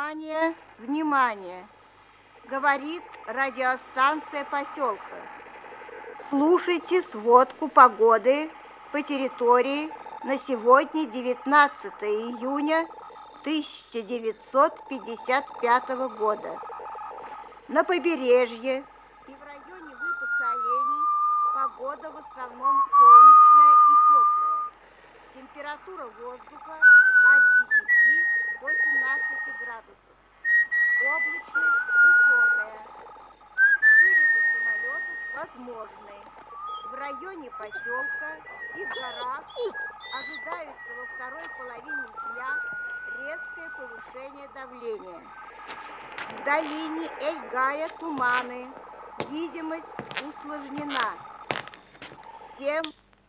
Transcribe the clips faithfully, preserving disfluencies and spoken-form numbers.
Внимание, внимание! Говорит радиостанция поселка. Слушайте сводку погоды по территории на сегодня, девятнадцатое июня тысяча девятьсот пятьдесят пятого года. На побережье и в районе выпаса оленей погода в основном солнечная и теплая. Температура воздуха от десяти до семнадцати градусов. Облачность высокая. Вылеты самолетов возможны. В районе поселка и в горах ожидается во второй половине дня резкое повышение давления. В долине Эльгая туманы. Видимость усложнена. Всем...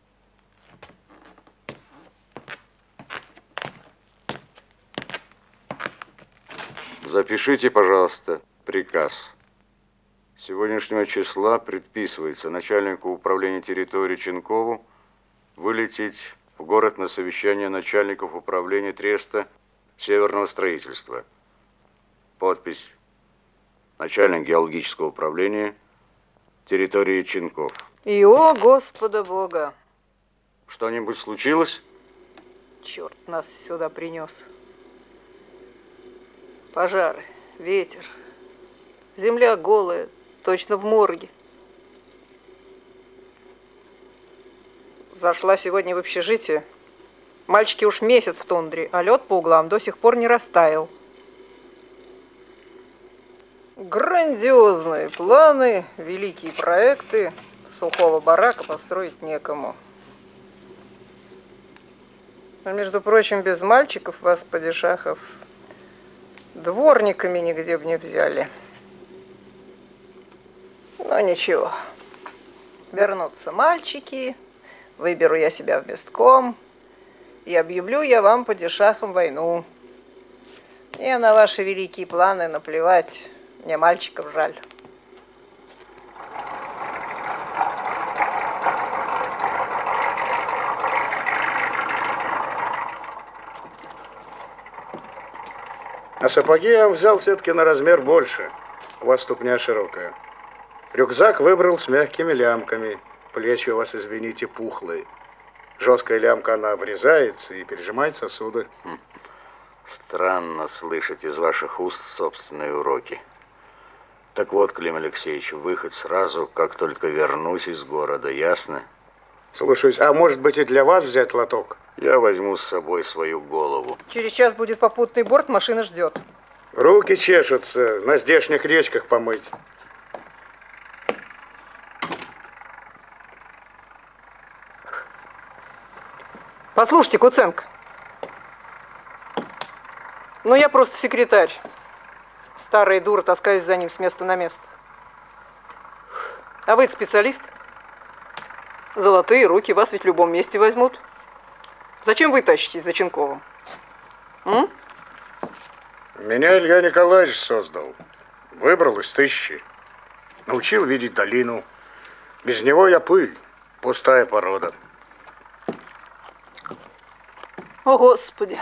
Запишите, пожалуйста, приказ. С сегодняшнего числа предписывается начальнику управления территории Ченкову вылететь в город на совещание начальников управления треста Северного строительства. Подпись. Начальник геологического управления территории Ченков. И о, Господа Бога! Что-нибудь случилось? Черт нас сюда принес. Пожары, ветер, земля голая, точно в морге. Зашла сегодня в общежитие. Мальчики уж месяц в тундре, а лед по углам до сих пор не растаял. Грандиозные планы, великие проекты. Сухого барака построить некому. А между прочим, без мальчиков вас, падишахов, дворниками нигде бы не взяли. Но ничего. Вернутся мальчики, выберу я себя в местком и объявлю я вам, падишахам, войну. Мне на ваши великие планы наплевать, мне мальчиков жаль. А сапоги я взял все-таки на размер больше. У вас ступня широкая. Рюкзак выбрал с мягкими лямками. Плечи у вас, извините, пухлые. Жесткая лямка, она врезается и пережимает сосуды. Хм. Странно слышать из ваших уст собственные уроки. Так вот, Клим Алексеевич, выход сразу, как только вернусь из города, ясно? Слушаюсь. А может быть и для вас взять лоток? Я возьму с собой свою голову. Через час будет попутный борт, машина ждет. Руки чешутся, на здешних речках помыть. Послушайте, Куценко. Ну, я просто секретарь. Старая дура, таскаюсь за ним с места на место. А вы-то специалист? Золотые руки вас ведь в любом месте возьмут. Зачем вы тащитесь за Ченковым? М? Меня Илья Николаевич создал. Выбрал из тысячи. Научил видеть долину. Без него я пыль, пустая порода. О, Господи!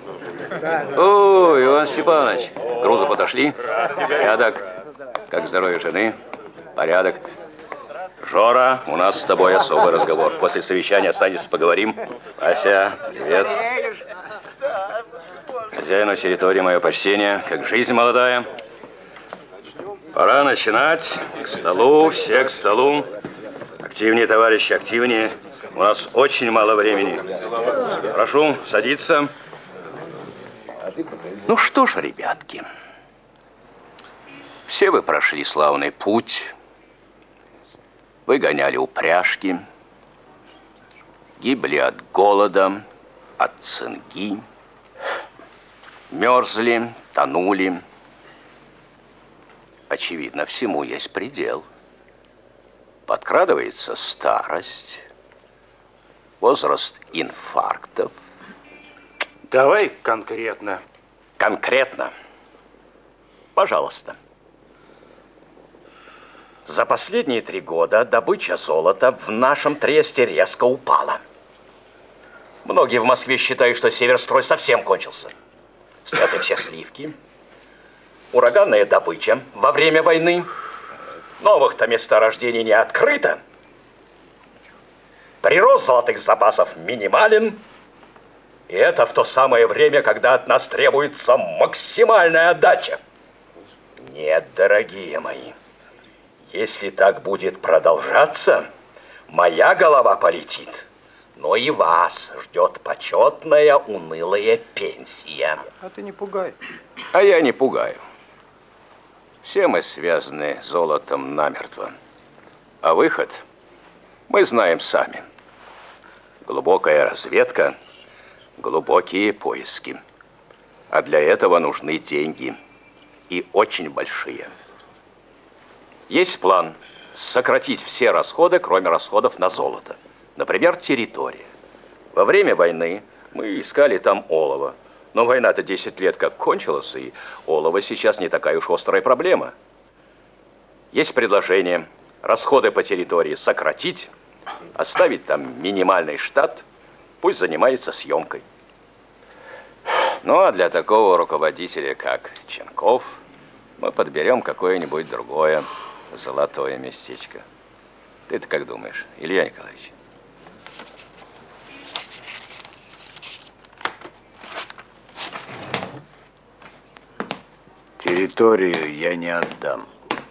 О, Иван Степанович, грузы подошли? Порядок. Как здоровье жены? Порядок. Жора, у нас с тобой особый разговор. После совещания останется, поговорим. Ася, привет. Хозяину территории мое почтение, как жизнь молодая. Пора начинать. К столу, все к столу. Активнее, товарищи, активнее. У нас очень мало времени. Прошу садиться. Ну что ж, ребятки, все вы прошли славный путь. Вы гоняли упряжки, гибли от голода, от цинги, мерзли, тонули. Очевидно, всему есть предел. Подкрадывается старость, возраст инфарктов. Давай конкретно. Конкретно. Пожалуйста. За последние три года добыча золота в нашем тресте резко упала. Многие в Москве считают, что Северстрой совсем кончился. Сняты все сливки. Ураганная добыча во время войны. Новых-то месторождений не открыто. Прирост золотых запасов минимален. И это в то самое время, когда от нас требуется максимальная отдача. Нет, дорогие мои, если так будет продолжаться, моя голова полетит, но и вас ждет почетная унылая пенсия. А ты не пугай. А я не пугаю. Все мы связаны золотом намертво. А выход мы знаем сами. Глубокая разведка, глубокие поиски. А для этого нужны деньги. И очень большие. Есть план сократить все расходы, кроме расходов на золото. Например, территория. Во время войны мы искали там олово. Но война-то десять лет как кончилась, и олово сейчас не такая уж острая проблема. Есть предложение расходы по территории сократить, оставить там минимальный штат, пусть занимается съемкой. Ну, а для такого руководителя, как Ченков, мы подберем какое-нибудь другое золотое местечко. Ты-то как думаешь, Илья Николаевич? Территорию я не отдам.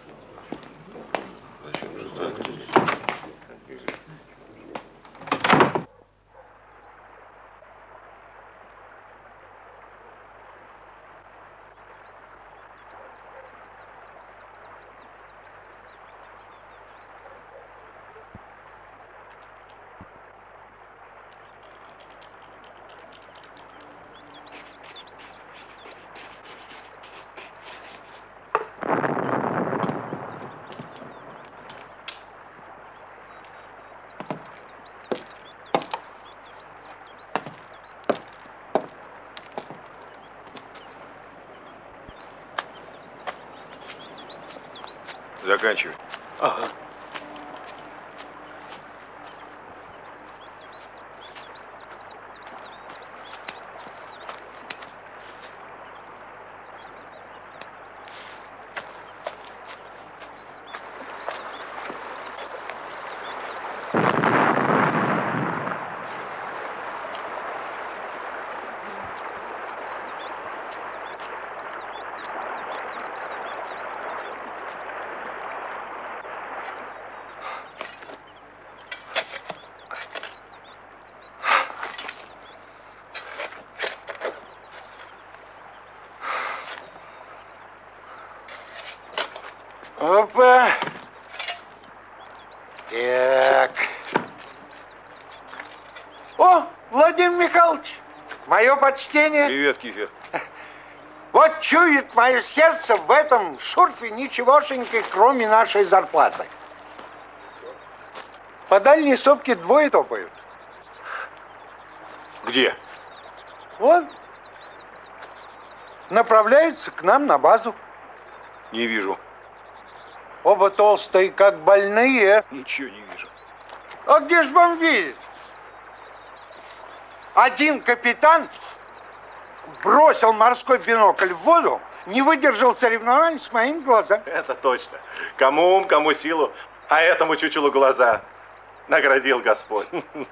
Заканчивай. Ага. Опа. Так. О, Владимир Михайлович, мое почтение. Привет, Кифер. Вот чует мое сердце в этом шурфе ничегошеньки, кроме нашей зарплаты. По дальней сопке двое топают. Где? Вон. Направляются к нам на базу. Не вижу. Оба толстые, как больные. Ничего не вижу. А где ж вам видеть? Один капитан бросил морской бинокль в воду, не выдержал соревнований с моими глазами. Это точно. Кому ум, кому силу, а этому чучелу глаза наградил Господь.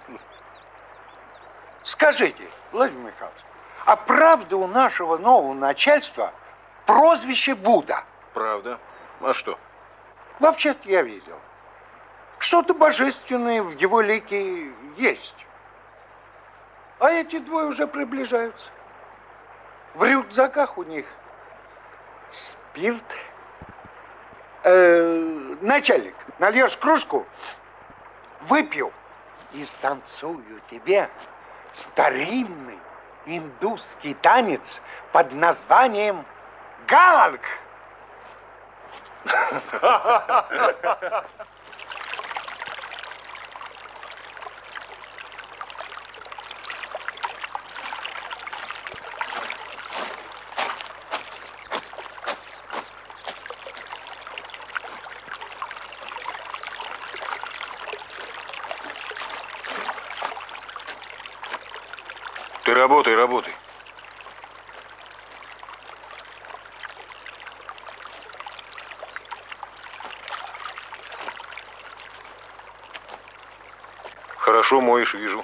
Скажите, Владимир Михайлович, а правда у нашего нового начальства прозвище Будда? Правда. А что? Вообще-то я видел. Что-то божественное в его лике есть. А эти двое уже приближаются. В рюкзаках у них спирт. Э, начальник, нальешь кружку, выпью и станцую тебе старинный индусский танец под названием галанг. Ты работай, работай. Хорошо моешь, вижу.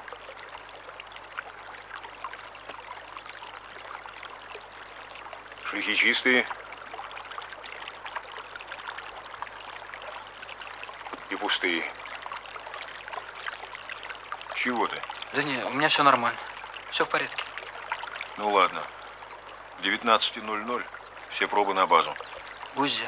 Шлихи чистые. И пустые. Чего ты? Да не, у меня все нормально. Все в порядке. Ну ладно. В девятнадцать ноль ноль все пробы на базу. Гузя.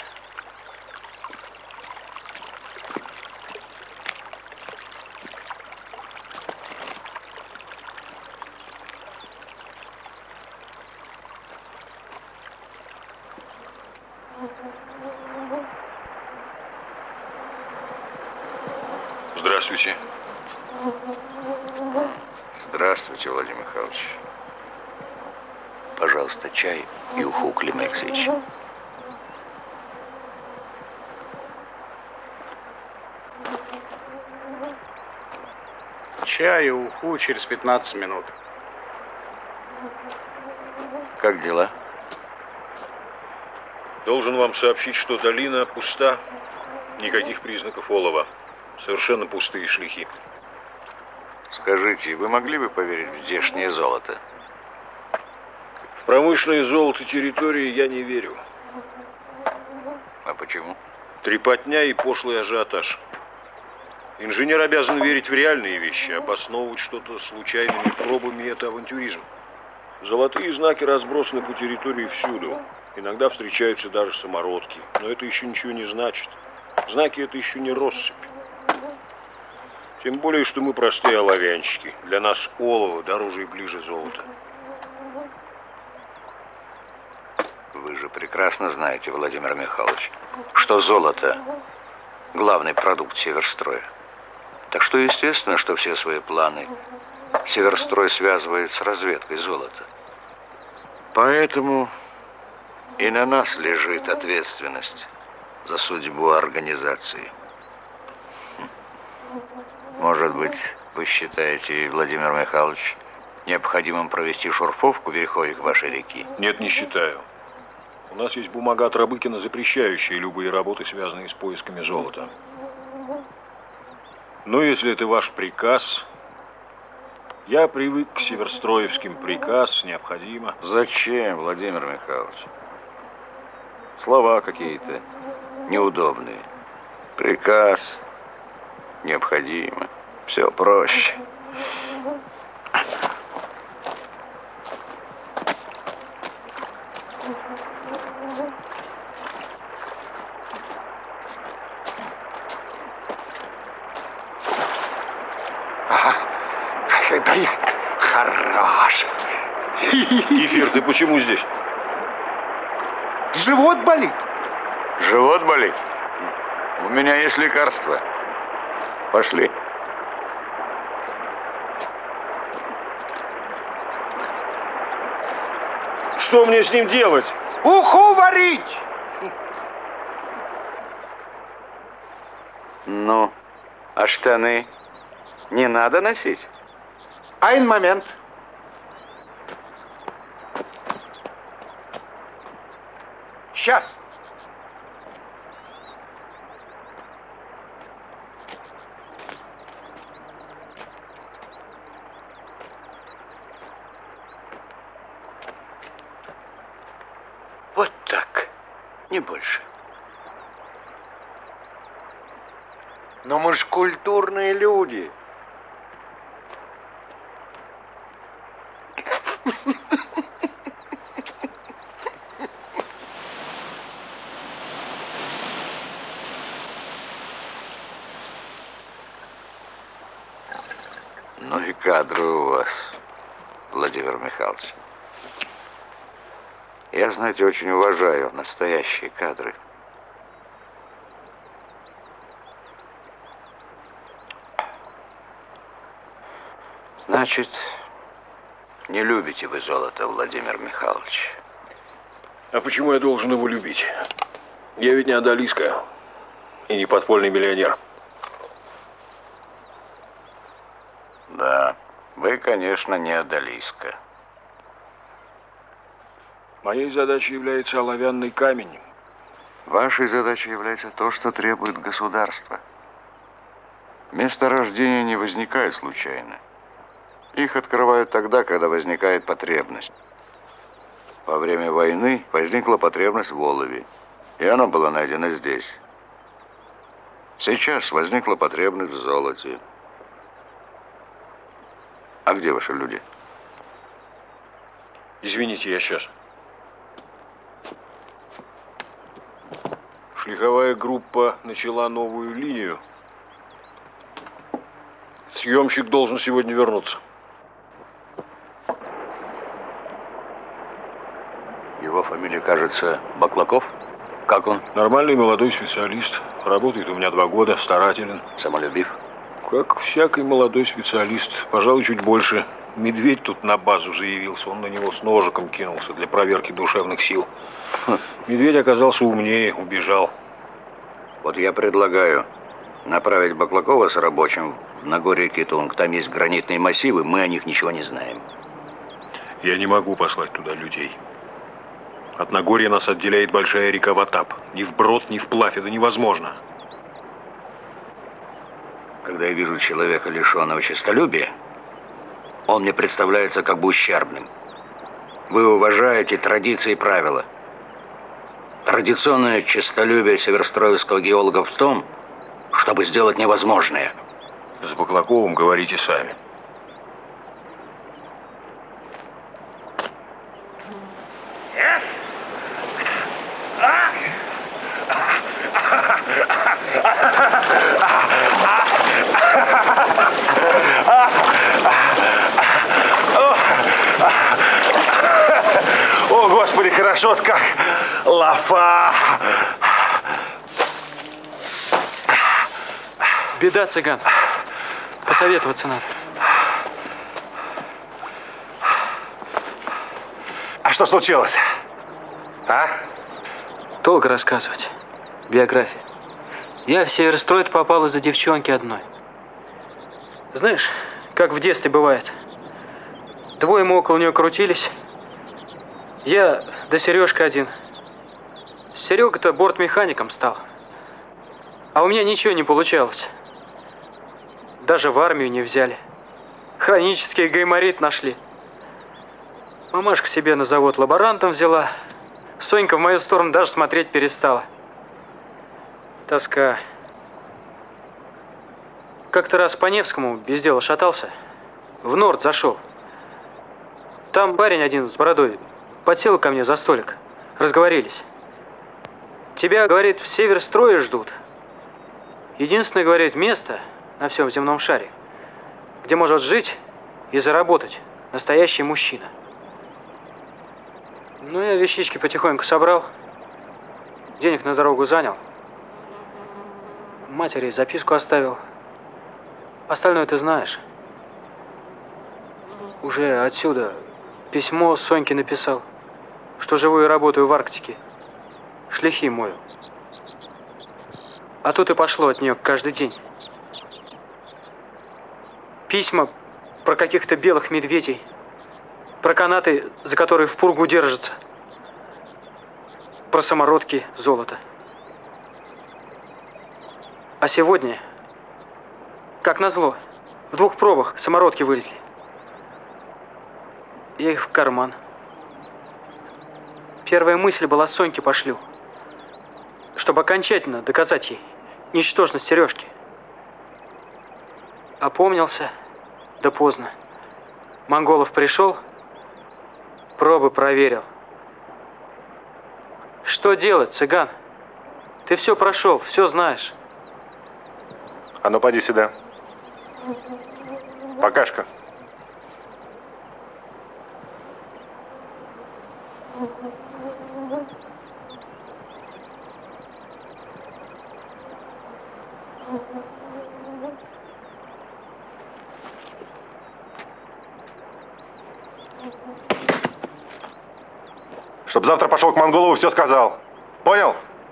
Здравствуйте. Здравствуйте, Владимир Михайлович. Пожалуйста, чай и уху, Клим Алексеевич. Чай и уху через пятнадцать минут. Как дела? Должен вам сообщить, что долина пуста. Никаких признаков олова. Совершенно пустые шлихи. Скажите, вы могли бы поверить в здешнее золото? В промышленное золото территории я не верю. А почему? Трепотня и пошлый ажиотаж. Инженер обязан верить в реальные вещи, обосновывать что-то случайными пробами – это авантюризм. Золотые знаки разбросаны по территории всюду. Иногда встречаются даже самородки. Но это еще ничего не значит. Знаки – это еще не россыпь. Тем более, что мы простые оловянщики. Для нас олово дороже и ближе золота. Вы же прекрасно знаете, Владимир Михайлович, что золото – главный продукт Северстроя. Так что естественно, что все свои планы Северстрой связывает с разведкой золота. Поэтому и на нас лежит ответственность за судьбу организации. Может быть, вы считаете, Владимир Михайлович, необходимым провести шурфовку в верховьях вашей реки? Нет, не считаю. У нас есть бумага от Рабыкина, запрещающая любые работы, связанные с поисками золота. Но если это ваш приказ, я привык к северстроевским. Приказ необходимо. Зачем, Владимир Михайлович? Слова какие-то неудобные. Приказ необходимо. Все проще. Да я хорош. Кефир, ты почему здесь? Живот болит. Живот болит? У меня есть лекарство. Пошли. Что мне с ним делать? Уху варить. Ну, а штаны не надо носить? Айн момент. Сейчас. Вот так, не больше. Но мы ж культурные люди. Ну и кадры у вас, Владимир Михайлович. Я, знаете, очень уважаю настоящие кадры. Значит, не любите вы золото, Владимир Михайлович? А почему я должен его любить? Я ведь не одолиска и не подпольный миллионер. Да, вы, конечно, не одолиска. Моей задачей является оловянный камень. Вашей задачей является то, что требует государство. Месторождения не возникают случайно. Их открывают тогда, когда возникает потребность. Во время войны возникла потребность в олове, и она была найдена здесь. Сейчас возникла потребность в золоте. А где ваши люди? Извините, я сейчас. Шлиховая группа начала новую линию. Съемщик должен сегодня вернуться. Его фамилия, кажется, Баклаков? Как он? Нормальный молодой специалист. Работает у меня два года, старателен. Самолюбив? Как всякий молодой специалист. Пожалуй, чуть больше. Медведь тут на базу заявился. Он на него с ножиком кинулся для проверки душевных сил. Хм. Медведь оказался умнее, убежал. Вот я предлагаю направить Баклакова с рабочим в Нагорье Кетунг. Там есть гранитные массивы, мы о них ничего не знаем. Я не могу послать туда людей. От Нагорья нас отделяет большая река Ватап. Ни вброд, ни вплавь. Это невозможно. Когда я вижу человека, лишенного честолюбия, он мне представляется как бы ущербным. Вы уважаете традиции и правила. Традиционное честолюбие северстроевского геолога в том, чтобы сделать невозможное. С Баклаковым говорите сами. О, Господи, хорошо-то как! Лафа! Беда, цыган. Посоветоваться надо. А что случилось? А? Долго рассказывать. Биография. Я в Северстрой попал из-за девчонки одной. Знаешь, как в детстве бывает. Двое мы около нее крутились. Я да Сережка один. Серега-то бортмехаником стал. А у меня ничего не получалось. Даже в армию не взяли. Хронический гайморит нашли. Мамашка себе на завод лаборантом взяла. Сонька в мою сторону даже смотреть перестала. Тоска. Как-то раз по Невскому без дела шатался. В Норд зашел. Там парень один с бородой подсел ко мне за столик. Разговорились. Тебя, говорит, в Северстрое ждут. Единственное, говорит, место на всем земном шаре, где может жить и заработать настоящий мужчина. Ну, я вещички потихоньку собрал. Денег на дорогу занял. Матери записку оставил. Остальное ты знаешь. Уже отсюда письмо Соньке написал, что живу и работаю в Арктике. Шлихи мою. А тут и пошло от нее каждый день. Письма про каких-то белых медведей. Про канаты, за которые в пургу держатся. про самородки, золото. А сегодня, как назло, в двух пробах самородки вылезли. Я их в карман. Первая мысль была: Соньке пошлю, чтобы окончательно доказать ей ничтожность Сережки. Опомнился, да поздно. Монголов пришел, пробы проверил. Что делать, цыган? Ты все прошел, все знаешь. А ну, поди сюда. Покашка. Чтоб завтра пошел к Монголову, все сказал. Понял?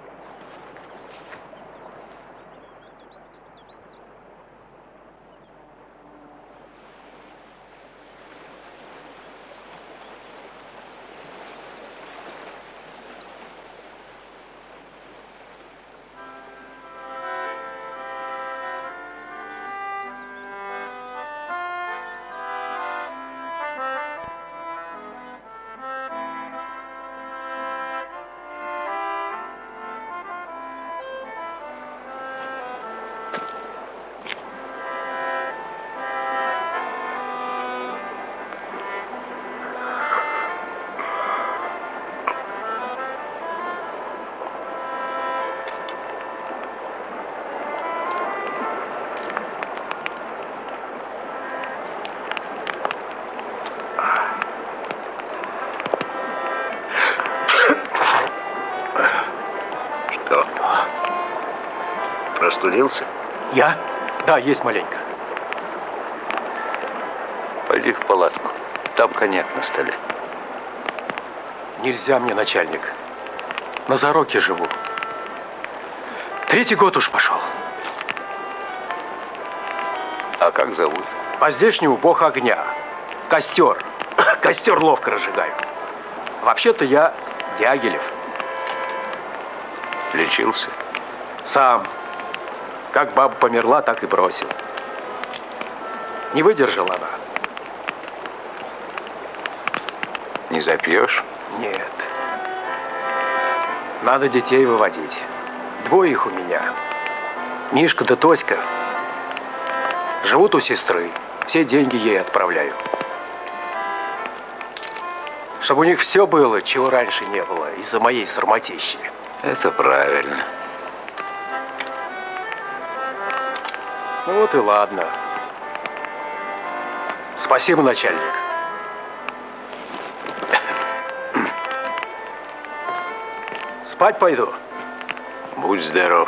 Простудился? Я? Да, есть маленько. Пойди в палатку. Там коньяк на столе. Нельзя мне, начальник. На Зароке живу. Третий год уж пошел. А как зовут? По-здешнему бог огня. Костер. Костер ловко разжигаю. Вообще-то я Дягилев. Лечился? Сам. Как баба померла, так и бросил. Не выдержала она. Не запьешь? Нет. Надо детей выводить. Двое их у меня. Мишка да Тоська. Живут у сестры. Все деньги ей отправляю. Чтобы у них все было, чего раньше не было, из-за моей сарматищи. Это правильно. Ну вот и ладно. Спасибо, начальник. Спать пойду. Будь здоров.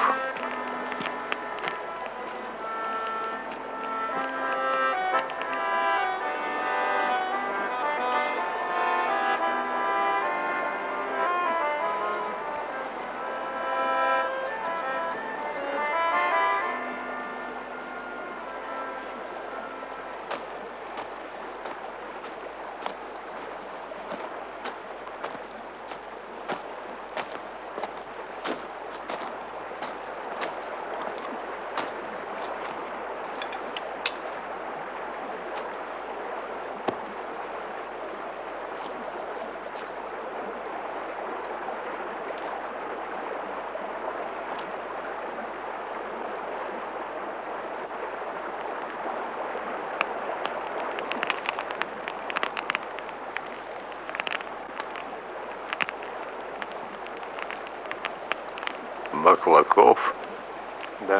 Баклаков? Да.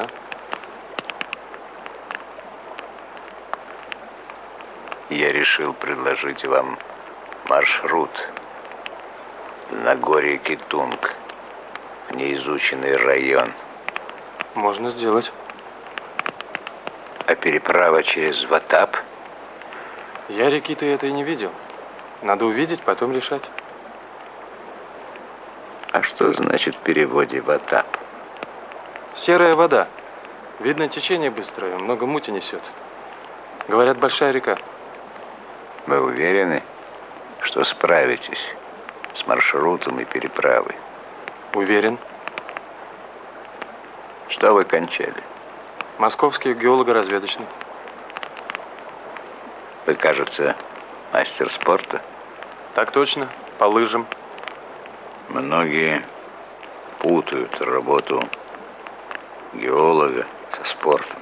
Я решил предложить вам маршрут в Нагорье Кетунг, в неизученный район. Можно сделать. А переправа через Ватап? Я реки-то этой не видел. Надо увидеть, потом решать. А что значит в переводе Ватап? Серая вода. Видно, течение быстрое, много мути несет. Говорят, большая река. Вы уверены, что справитесь с маршрутом и переправой? Уверен. Что вы кончали? Московский геолого-разведочный. Вы, кажется, мастер спорта? Так точно, по лыжам. Многие путают работу геолога со спортом.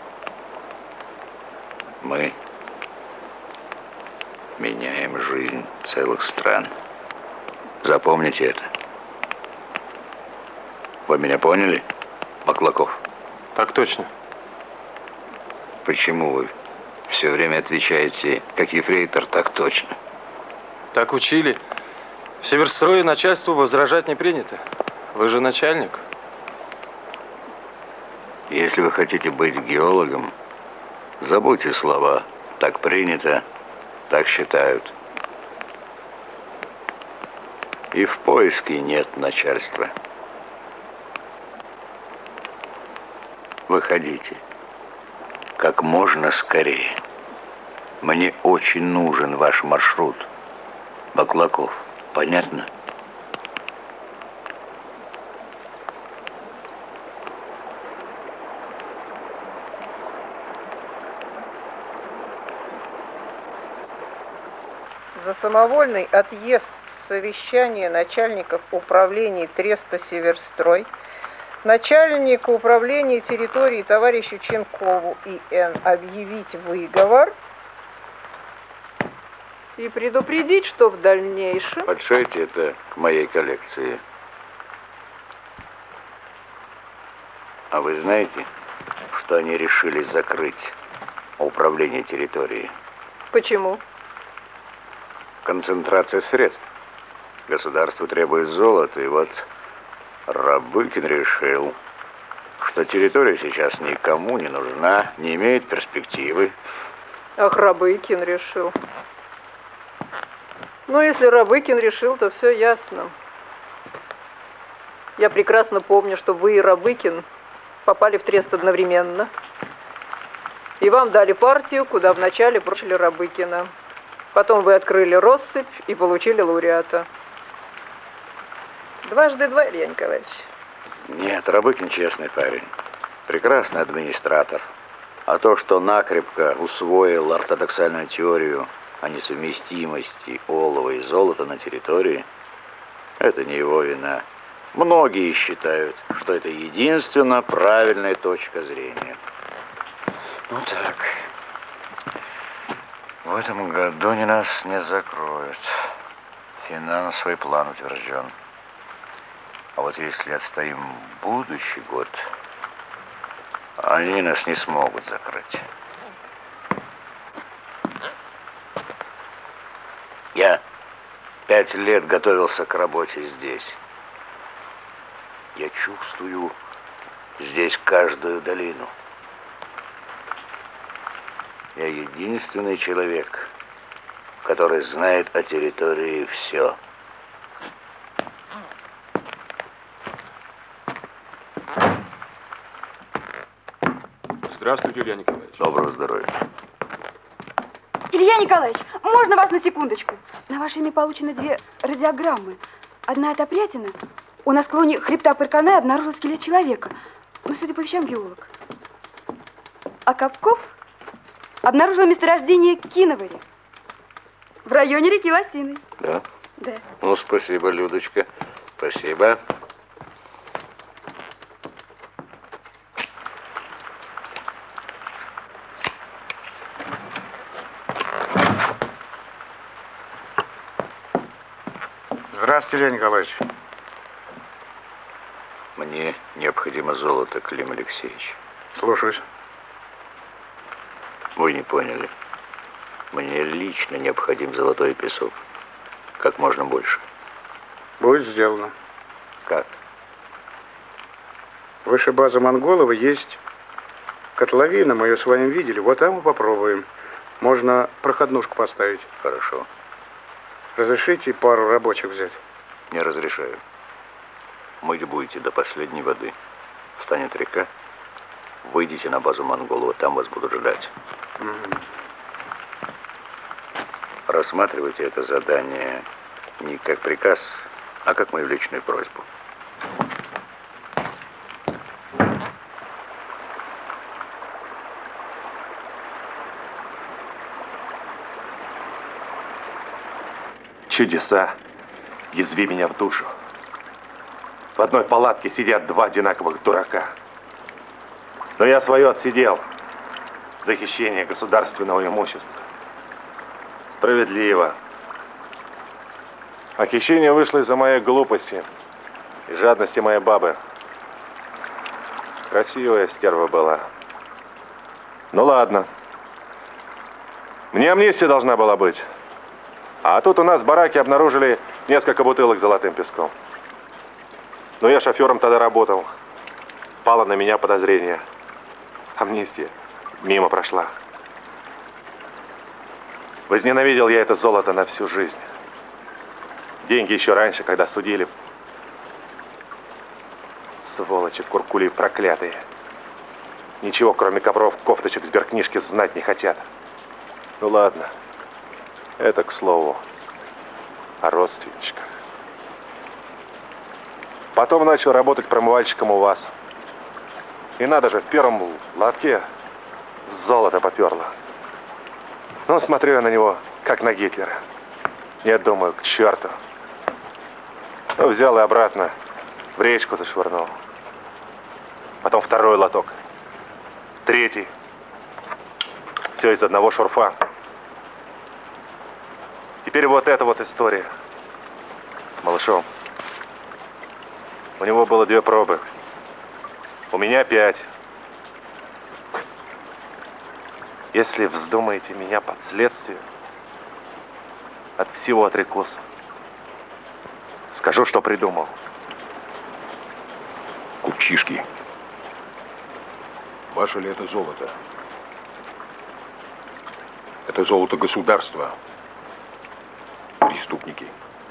Мы меняем жизнь целых стран. Запомните это. Вы меня поняли, Баклаков? Так точно. Почему вы все время отвечаете, как ефрейтор, так точно? Так учили. В Северстрое начальству возражать не принято. Вы же начальник. Если вы хотите быть геологом, забудьте слова «так принято», «так считают». И в поиске нет начальства. Выходите. Как можно скорее. Мне очень нужен ваш маршрут, Баклаков. Понятно? За самовольный отъезд с совещания начальников управлений Треста Северстрой начальнику управления территории товарищу Ченкову И Н объявить выговор и предупредить, что в дальнейшем... Подшейте это к моей коллекции. А вы знаете, что они решили закрыть управление территорией? Почему? Концентрация средств. Государство требует золота, и вот Рабыкин решил, что территория сейчас никому не нужна, не имеет перспективы. Ах, Рабыкин решил. Ну, если Рабыкин решил, то все ясно. Я прекрасно помню, что вы и Рабыкин попали в Трест одновременно. И вам дали партию, куда вначале бросили Рабыкина. Потом вы открыли россыпь и получили лауреата. Дважды два, Илья Николаевич. Нет, Рабыкин честный парень. Прекрасный администратор. А то, что накрепко усвоил ортодоксальную теорию о несовместимости олова и золота на территории, это не его вина. Многие считают, что это единственно правильная точка зрения. Ну так. В этом году они нас не закроют. Финансовый план утвержден. А вот если отстоим будущий год, они нас не смогут закрыть. Я пять лет готовился к работе здесь. Я чувствую здесь каждую долину. Я единственный человек, который знает о территории все. Здравствуйте, Илья Николаевич. Доброго здоровья. Илья Николаевич, можно вас на секундочку? На ваше имя получены две радиограммы. Одна от Опрятина. У нас в склоне хребта Паркана обнаружил скелет человека. Ну, судя по вещам, геолог. А Капков обнаружил месторождение киновари в районе реки Лосиной. Да? Да. Ну, спасибо, Людочка. Спасибо. Здравствуйте, Илья Николаевич. Мне необходимо золото, Клим Алексеевич. Слушаюсь. Вы не поняли. Мне лично необходим золотой песок. Как можно больше. Будет сделано. Как? Выше базы Монголова есть котловина, мы ее с вами видели. Вот там мы попробуем. Можно проходнушку поставить. Хорошо. Разрешите пару рабочих взять? Не разрешаю. Мыть будете до последней воды. Встанет река. Выйдите на базу Монголова, там вас будут ждать. Mm-hmm. Рассматривайте это задание не как приказ, а как мою личную просьбу. Чудеса, язви меня в душу. В одной палатке сидят два одинаковых дурака. Но я свое отсидел за хищение государственного имущества. Справедливо. А хищение вышло из-за моей глупости и жадности моей бабы. Красивая стерва была. Ну ладно. Мне амнистия должна была быть. А тут у нас в бараке обнаружили несколько бутылок с золотым песком. Но я шофером тогда работал. Пало на меня подозрение. Амнистия мимо прошла. Возненавидел я это золото на всю жизнь. Деньги еще раньше, когда судили. Сволочи, куркули проклятые. Ничего, кроме ковров, кофточек, сберкнижки знать не хотят. Ну ладно. Это, к слову, о родственничках. Потом начал работать промывальщиком у вас. И надо же, в первом лотке золото поперло. Ну, смотрю я на него, как на Гитлера. Я думаю, к черту. Ну, взял и обратно в речку зашвырнул. Потом второй лоток. Третий. Все из одного шурфа. Теперь вот эта вот история с малышом. У него было две пробы. У меня пять. Если вздумаете меня под следствие, от всего отрекусь. Скажу, что придумал. Купчишки. Ваше ли это золото? Это золото государства. Преступники.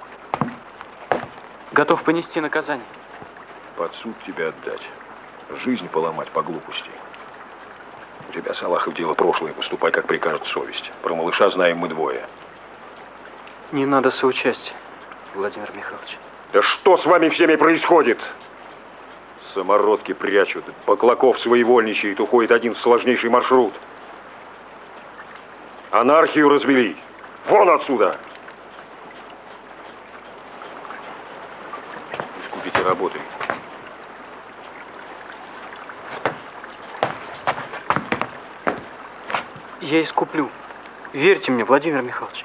Готов понести наказание. Под суд тебя отдать. Жизнь поломать по глупости. У тебя, Салахов, дело прошлое. Поступай, как прикажет совесть. Про малыша знаем мы двое. Не надо соучастия, Владимир Михайлович. Да что с вами всеми происходит? Самородки прячут, Поклаков своевольничает, уходит один в сложнейший маршрут. Анархию развели. Вон отсюда! Искупите работы. Я искуплю. Верьте мне, Владимир Михайлович.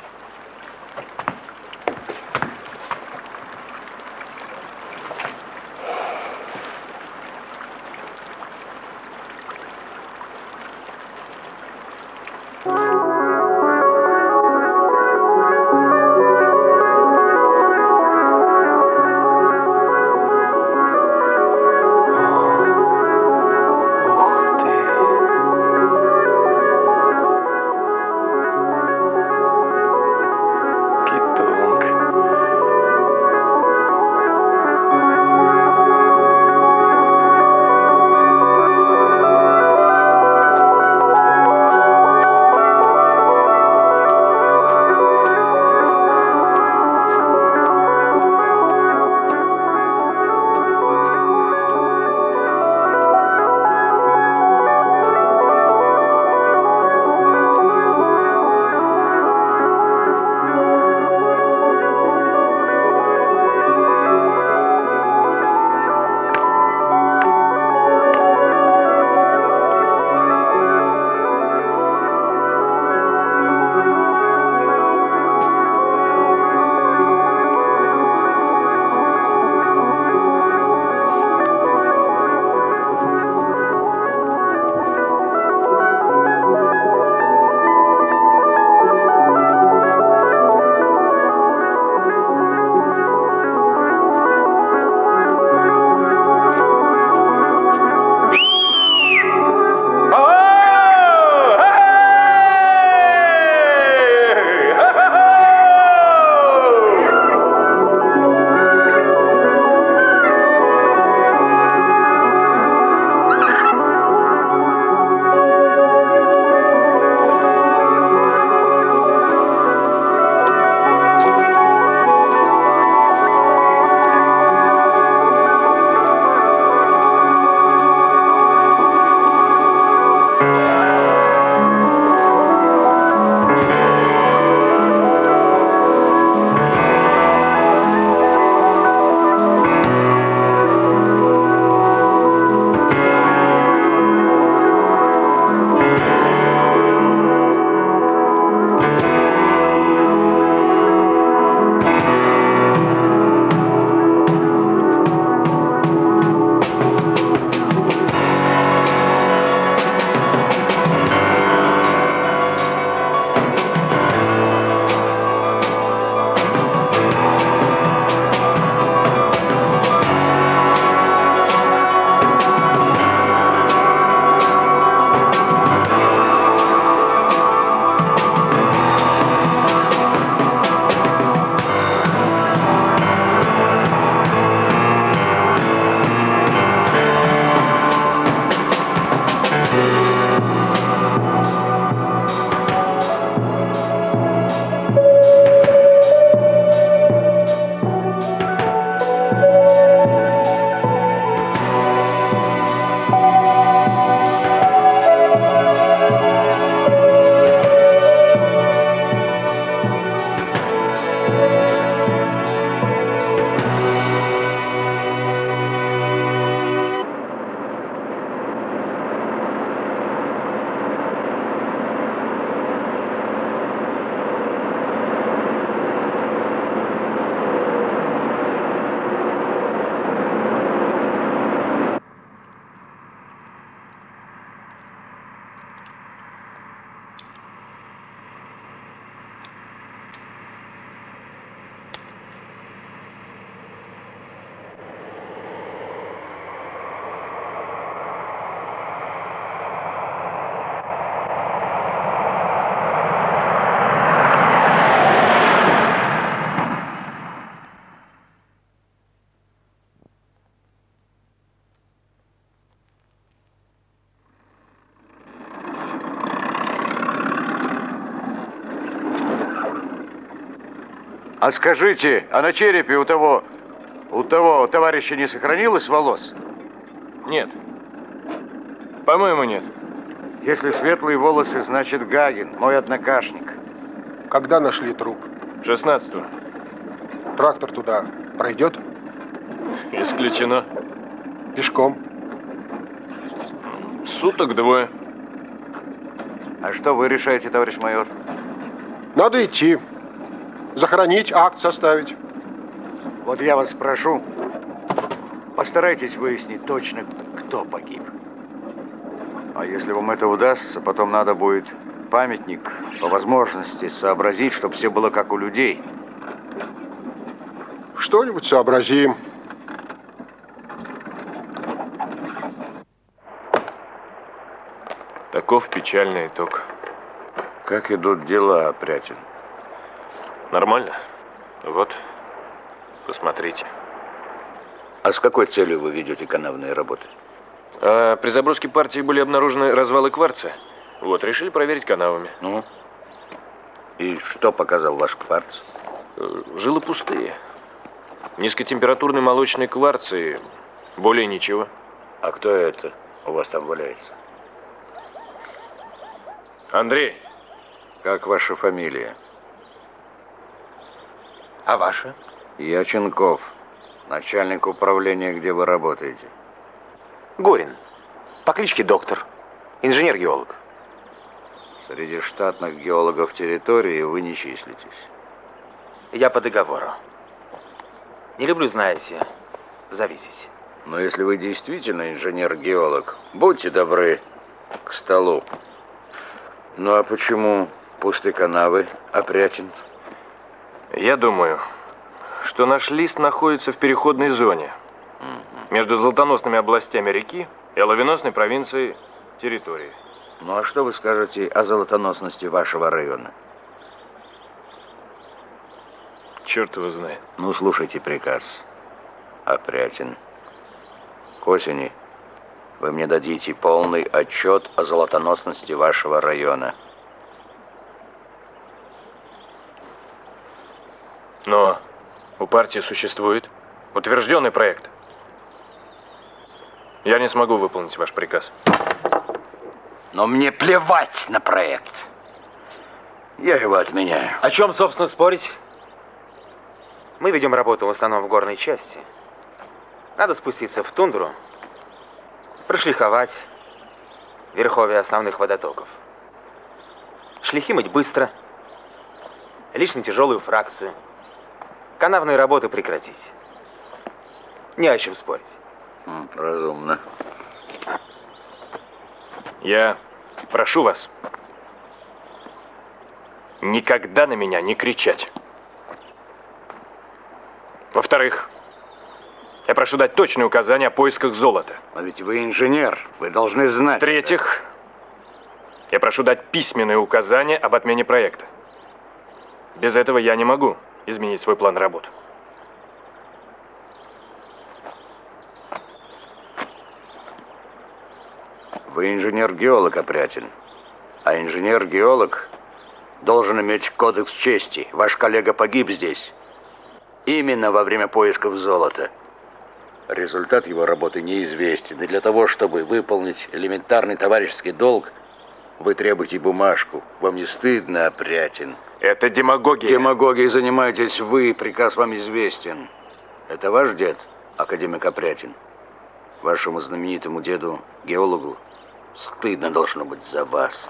А скажите, а на черепе у того, у того товарища не сохранилось волос? Нет. По-моему, нет. Если светлые волосы, значит Гагин, мой однокашник. Когда нашли труп? шестнадцатого. Трактор туда пройдет? Исключено. Пешком? Суток двое. А что вы решаете, товарищ майор? Надо идти. Захоронить, акт составить. Вот я вас прошу, постарайтесь выяснить точно, кто погиб. А если вам это удастся, потом надо будет памятник по возможности сообразить, чтобы все было как у людей. Что-нибудь сообразим. Таков печальный итог. Как идут дела, Апрятин? Нормально. Вот, посмотрите. А с какой целью вы ведете канавные работы? А при заброске партии были обнаружены развалы кварца. Вот, решили проверить канавами. Ну? И что показал ваш кварц? Жилы пустые. Низкотемпературный молочный кварц и более ничего. А кто это у вас там валяется? Андрей. Как ваша фамилия? А ваша? Яченков. Начальник управления, где вы работаете? Горин. По кличке Доктор. Инженер-геолог. Среди штатных геологов территории вы не числитесь. Я по договору. Не люблю, знаете, зависеть. Но если вы действительно инженер-геолог, будьте добры к столу. Ну а почему пустые канавы, Апрятин? Я думаю, что наш лист находится в переходной зоне угу. между золотоносными областями реки и лавеносной провинцией территории. Ну а что вы скажете о золотоносности вашего района? Черт его знает. Ну, слушайте приказ, Апрятин. К осени вы мне дадите полный отчет о золотоносности вашего района. Но у партии существует утвержденный проект. Я не смогу выполнить ваш приказ. Но мне плевать на проект. Я его отменяю. О чем, собственно, спорить? Мы ведем работу в основном в горной части. Надо спуститься в тундру, прошлиховать верховья основных водотоков. Шлихи мыть быстро, лишнюю тяжелую фракцию. Канавные работы прекратить. Не о чем спорить. Разумно. Я прошу вас никогда на меня не кричать. Во-вторых, я прошу дать точные указания о поисках золота. Но ведь вы инженер, вы должны знать. В-третьих, я прошу дать письменные указания об отмене проекта. Без этого я не могу изменить свой план работы. Вы инженер-геолог, Апрятин. А инженер-геолог должен иметь кодекс чести. Ваш коллега погиб здесь. Именно во время поисков золота. Результат его работы неизвестен. И для того, чтобы выполнить элементарный товарищеский долг, вы требуете бумажку. Вам не стыдно, Апрятин? Это демагогия. Демагогией занимаетесь вы, приказ вам известен. Это ваш дед, академик Апрятин? Вашему знаменитому деду, геологу, стыдно должно быть за вас.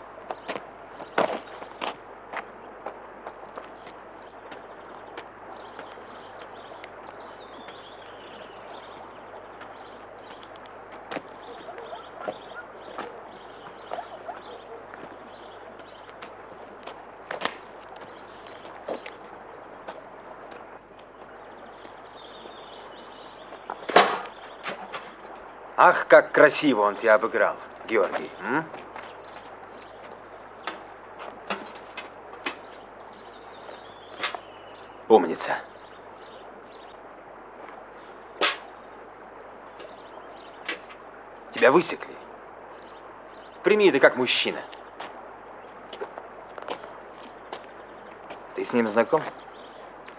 Ах, как красиво он тебя обыграл, Георгий. М? Умница. Тебя высекли. Прими это как мужчина. Ты с ним знаком?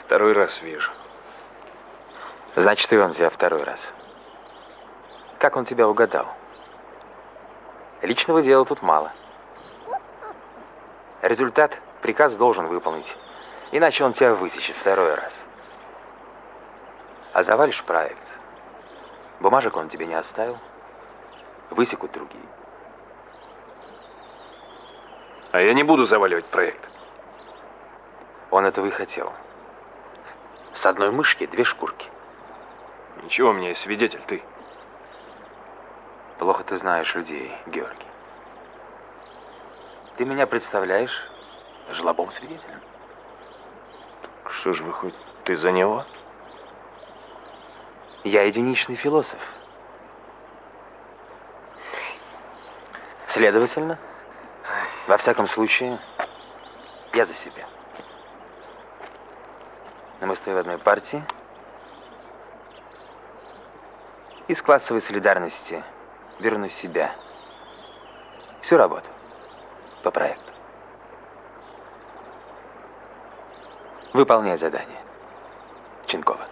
Второй раз вижу. Значит, и он тебя второй раз. Как он тебя угадал? Личного дела тут мало. Результат приказ должен выполнить, иначе он тебя высечет второй раз. А завалишь проект, бумажек он тебе не оставил, высекут другие. А я не буду заваливать проект. Он этого и хотел. С одной мышки две шкурки. Ничего, мне свидетель ты. Плохо ты знаешь людей, Георгий. Ты меня представляешь жлобом свидетелем. Что ж выходит, ты за него? Я единичный философ. Следовательно, во всяком случае, я за себя. Но мы стоим в одной партии. Из классовой солидарности беру на себя всю работу по проекту. Выполняй задание. Ченкова.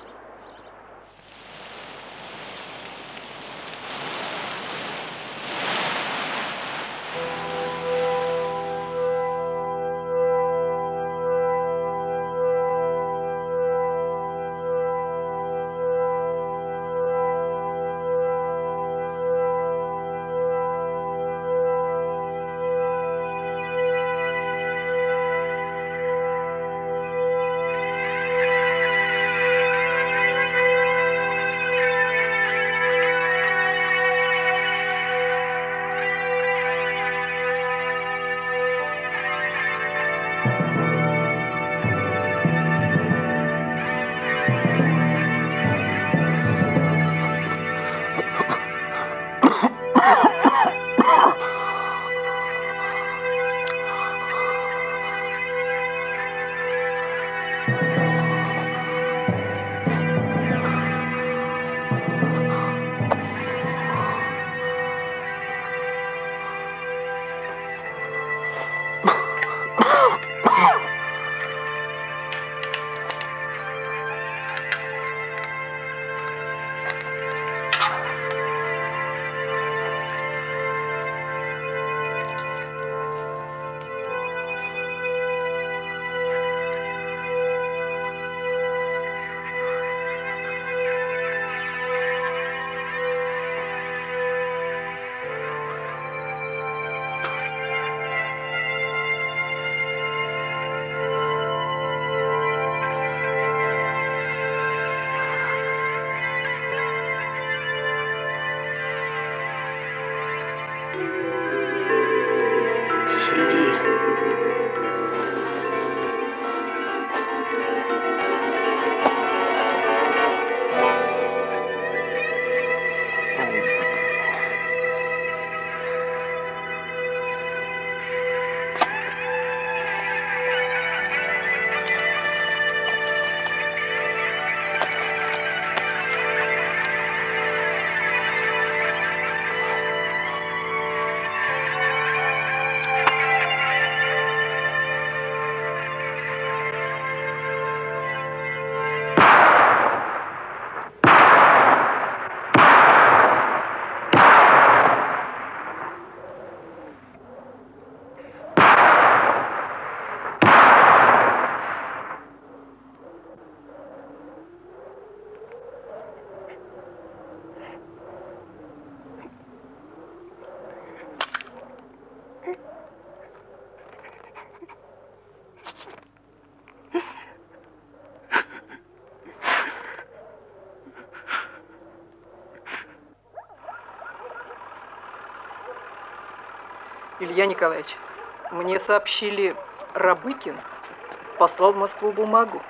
Илья Николаевич, мне сообщили, Рабыкин послал в Москву бумагу.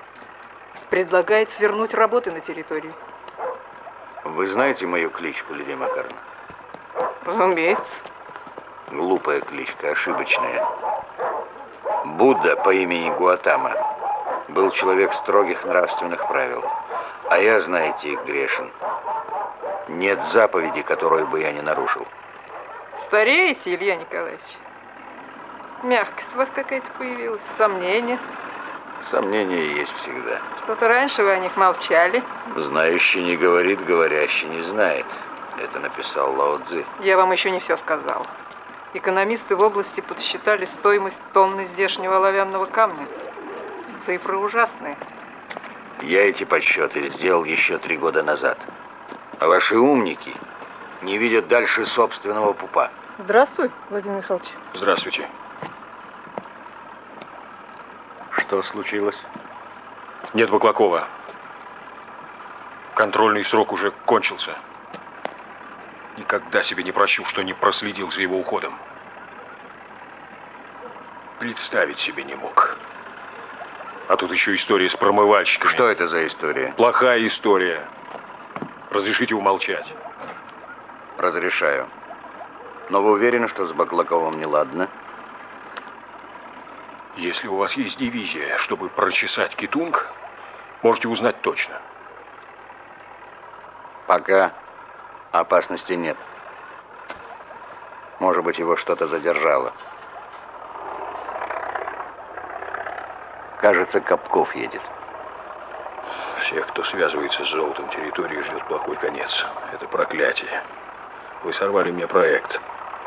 Предлагает свернуть работы на территории. Вы знаете мою кличку, Лидия Макаровна? Разумеется. Глупая кличка, ошибочная. Будда по имени Гуатама был человек строгих нравственных правил. А я, знаете, грешен. Нет заповеди, которую бы я не нарушил. Стареете, Илья Николаевич? Мягкость у вас какая-то появилась, сомнения. Сомнения есть всегда. Что-то раньше вы о них молчали. Знающий не говорит, говорящий не знает. Это написал Лао Цзи. Я вам еще не все сказала. Экономисты в области подсчитали стоимость тонны здешнего оловянного камня. Цифры ужасные. Я эти подсчеты сделал еще три года назад. А ваши умники не видят дальше собственного пупа. Здравствуй, Владимир Михайлович. Здравствуйте. Что случилось? Нет Баклакова. Контрольный срок уже кончился. Никогда себе не прощу, что не проследил за его уходом. Представить себе не мог. А тут еще история с промывальщиками. Что это за история? Плохая история. Разрешите умолчать. Разрешаю. Но вы уверены, что с Баклаковым неладно? Если у вас есть дивизия, чтобы прочесать Китунг, можете узнать точно. Пока опасности нет. Может быть, его что-то задержало. Кажется, Капков едет. Всех, кто связывается с золотом территории, ждет плохой конец. Это проклятие. Вы сорвали мне проект.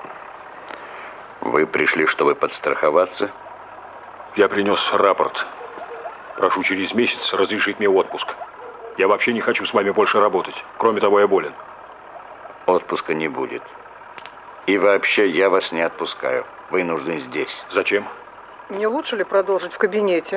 Вы пришли, чтобы подстраховаться? Я принес рапорт. Прошу через месяц разрешить мне отпуск. Я вообще не хочу с вами больше работать. Кроме того, я болен. Отпуска не будет. И вообще, я вас не отпускаю. Вы нужны здесь. Зачем? Не лучше ли продолжить в кабинете?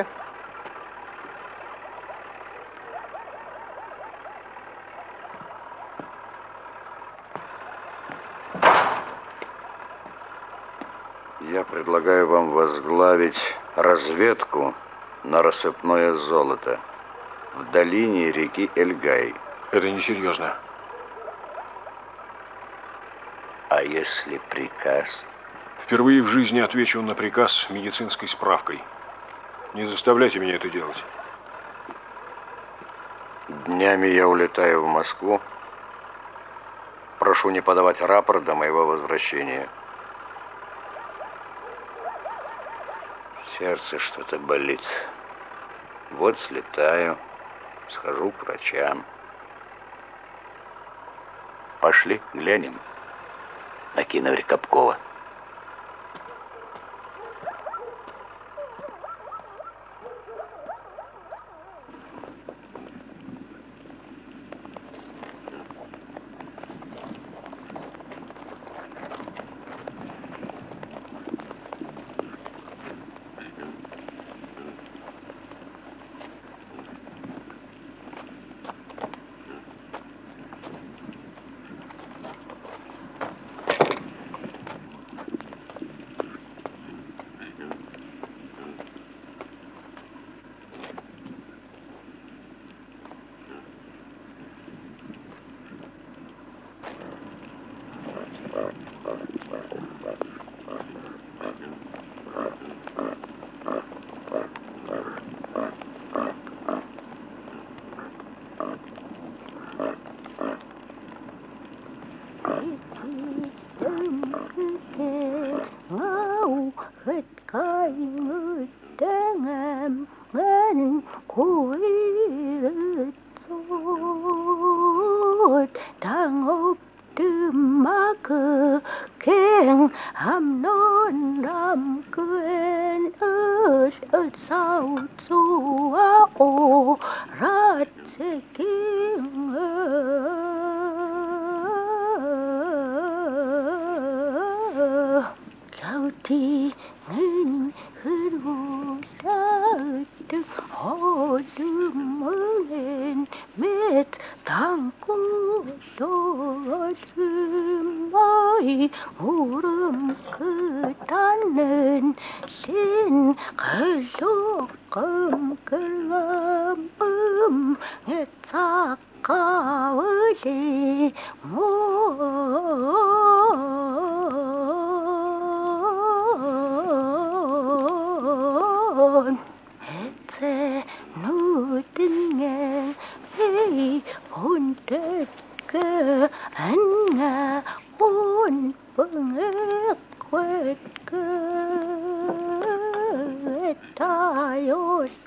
Я предлагаю вам возглавить разведку на рассыпное золото в долине реки Эльгай. Это несерьезно. А если приказ? Впервые в жизни отвечу на приказ медицинской справкой. Не заставляйте меня это делать. Днями я улетаю в Москву. Прошу не подавать рапорт до моего возвращения. Сердце что-то болит. Вот слетаю, схожу к врачам. Пошли, глянем на кино Капкова.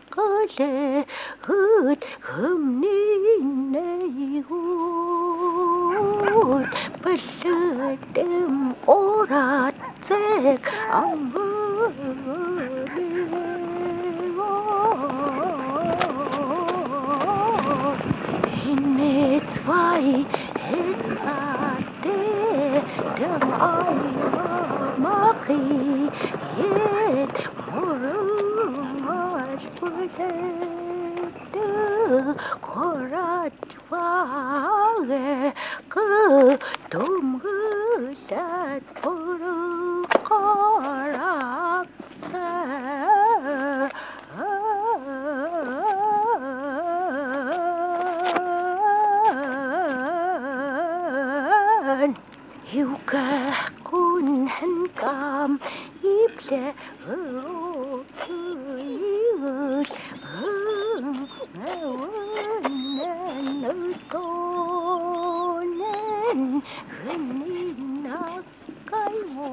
kale hut humni hut paladem orat zek Hinne zwei Hände dem Eimer machi jet morumat bude korat wage ke dum dat poru korak Yuka kun hankam iple hukuyut nanutonen hanina kayo.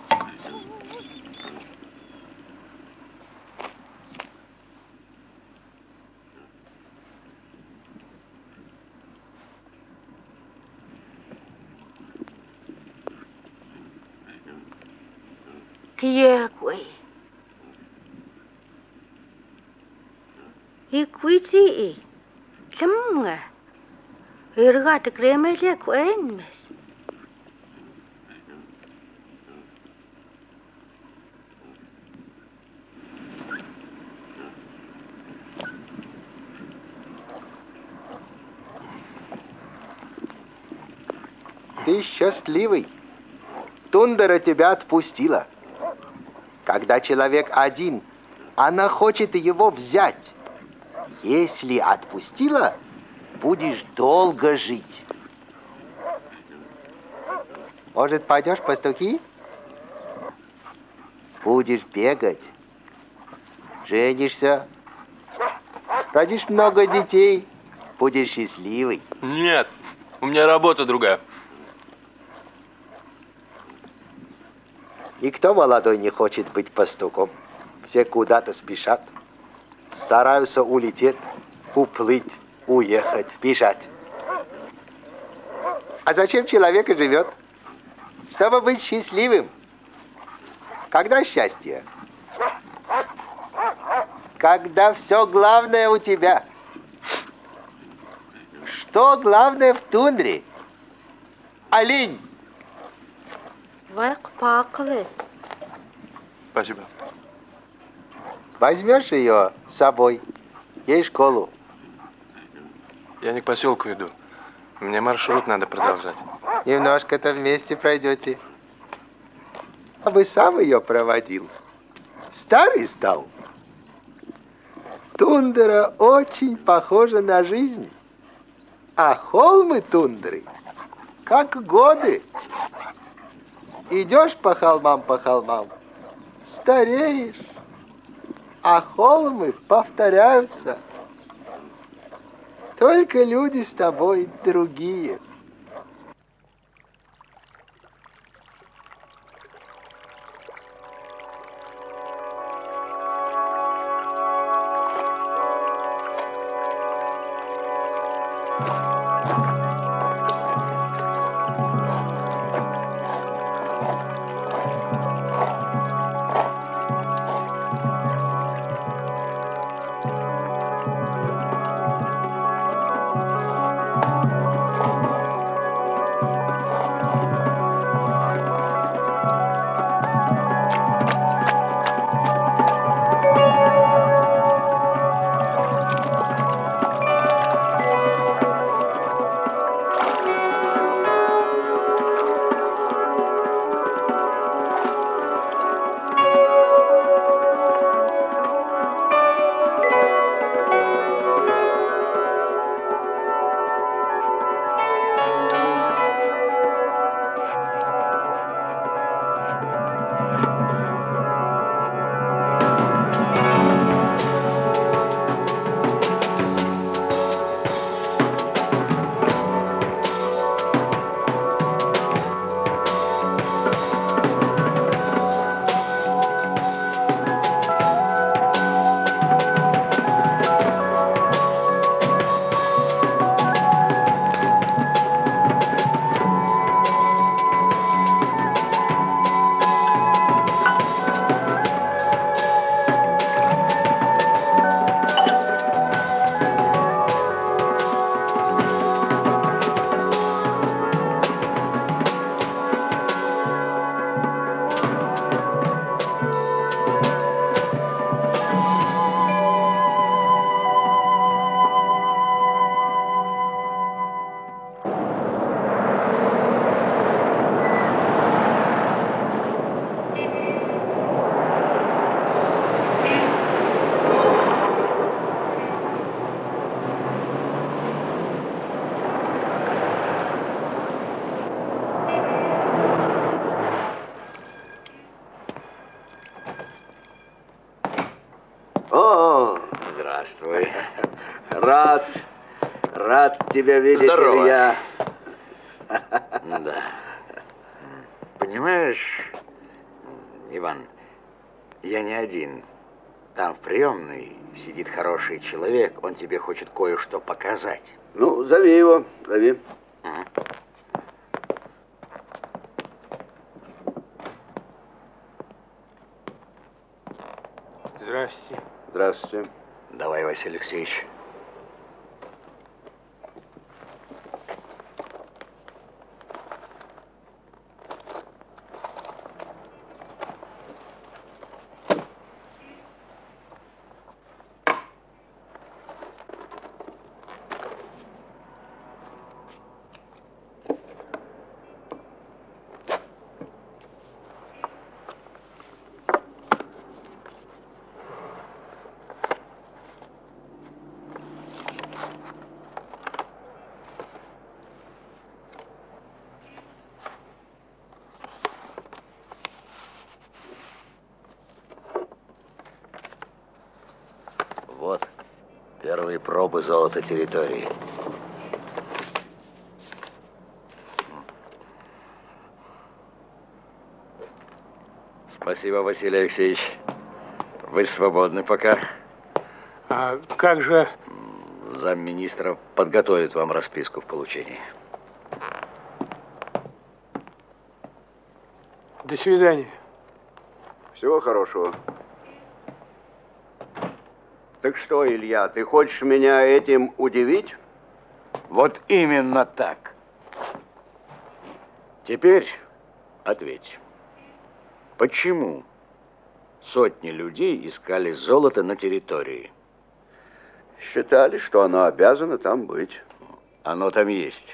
Kia koe. I kuiti i. Lamnga. Irgata kremelia koen mes. Ты счастливый. Тундра тебя отпустила. Когда человек один, она хочет его взять. Если отпустила, будешь долго жить. Может, пойдешь пастухи? Будешь бегать. Женишься. Родишь много детей. Будешь счастливый. Нет, у меня работа другая. Никто молодой не хочет быть пастухом. Все куда-то спешат. Стараются улететь, уплыть, уехать, бежать. А зачем человек живет? Чтобы быть счастливым. Когда счастье? Когда все главное у тебя. Что главное в тундре? Олень. Спасибо. Возьмешь ее с собой. Ей школу. Я не к поселку иду. Мне маршрут надо продолжать. Немножко-то вместе пройдете. А бы сам ее проводил. Старый стал. Тундра очень похожа на жизнь. А холмы тундры, как годы. Идешь по холмам, по холмам, стареешь, а холмы повторяются. Только люди с тобой другие. Здравствуй. Рад, рад тебя видеть, Здорово. Илья. Да. Понимаешь, Иван, я не один. Там в приемной сидит хороший человек, он тебе хочет кое-что показать. Ну, зови его, зови. Ага. Здрасте. Здравствуйте. Давай, Василий Алексеевич. Вот первые пробы золота территории. Спасибо, Василий Алексеевич. Вы свободны пока. А как же... Замминистра подготовит вам расписку в получении. До свидания. Всего хорошего. Так что, Илья, ты хочешь меня этим удивить? Вот именно так. Теперь ответь. Почему сотни людей искали золото на территории? Считали, что оно обязано там быть. Оно там есть.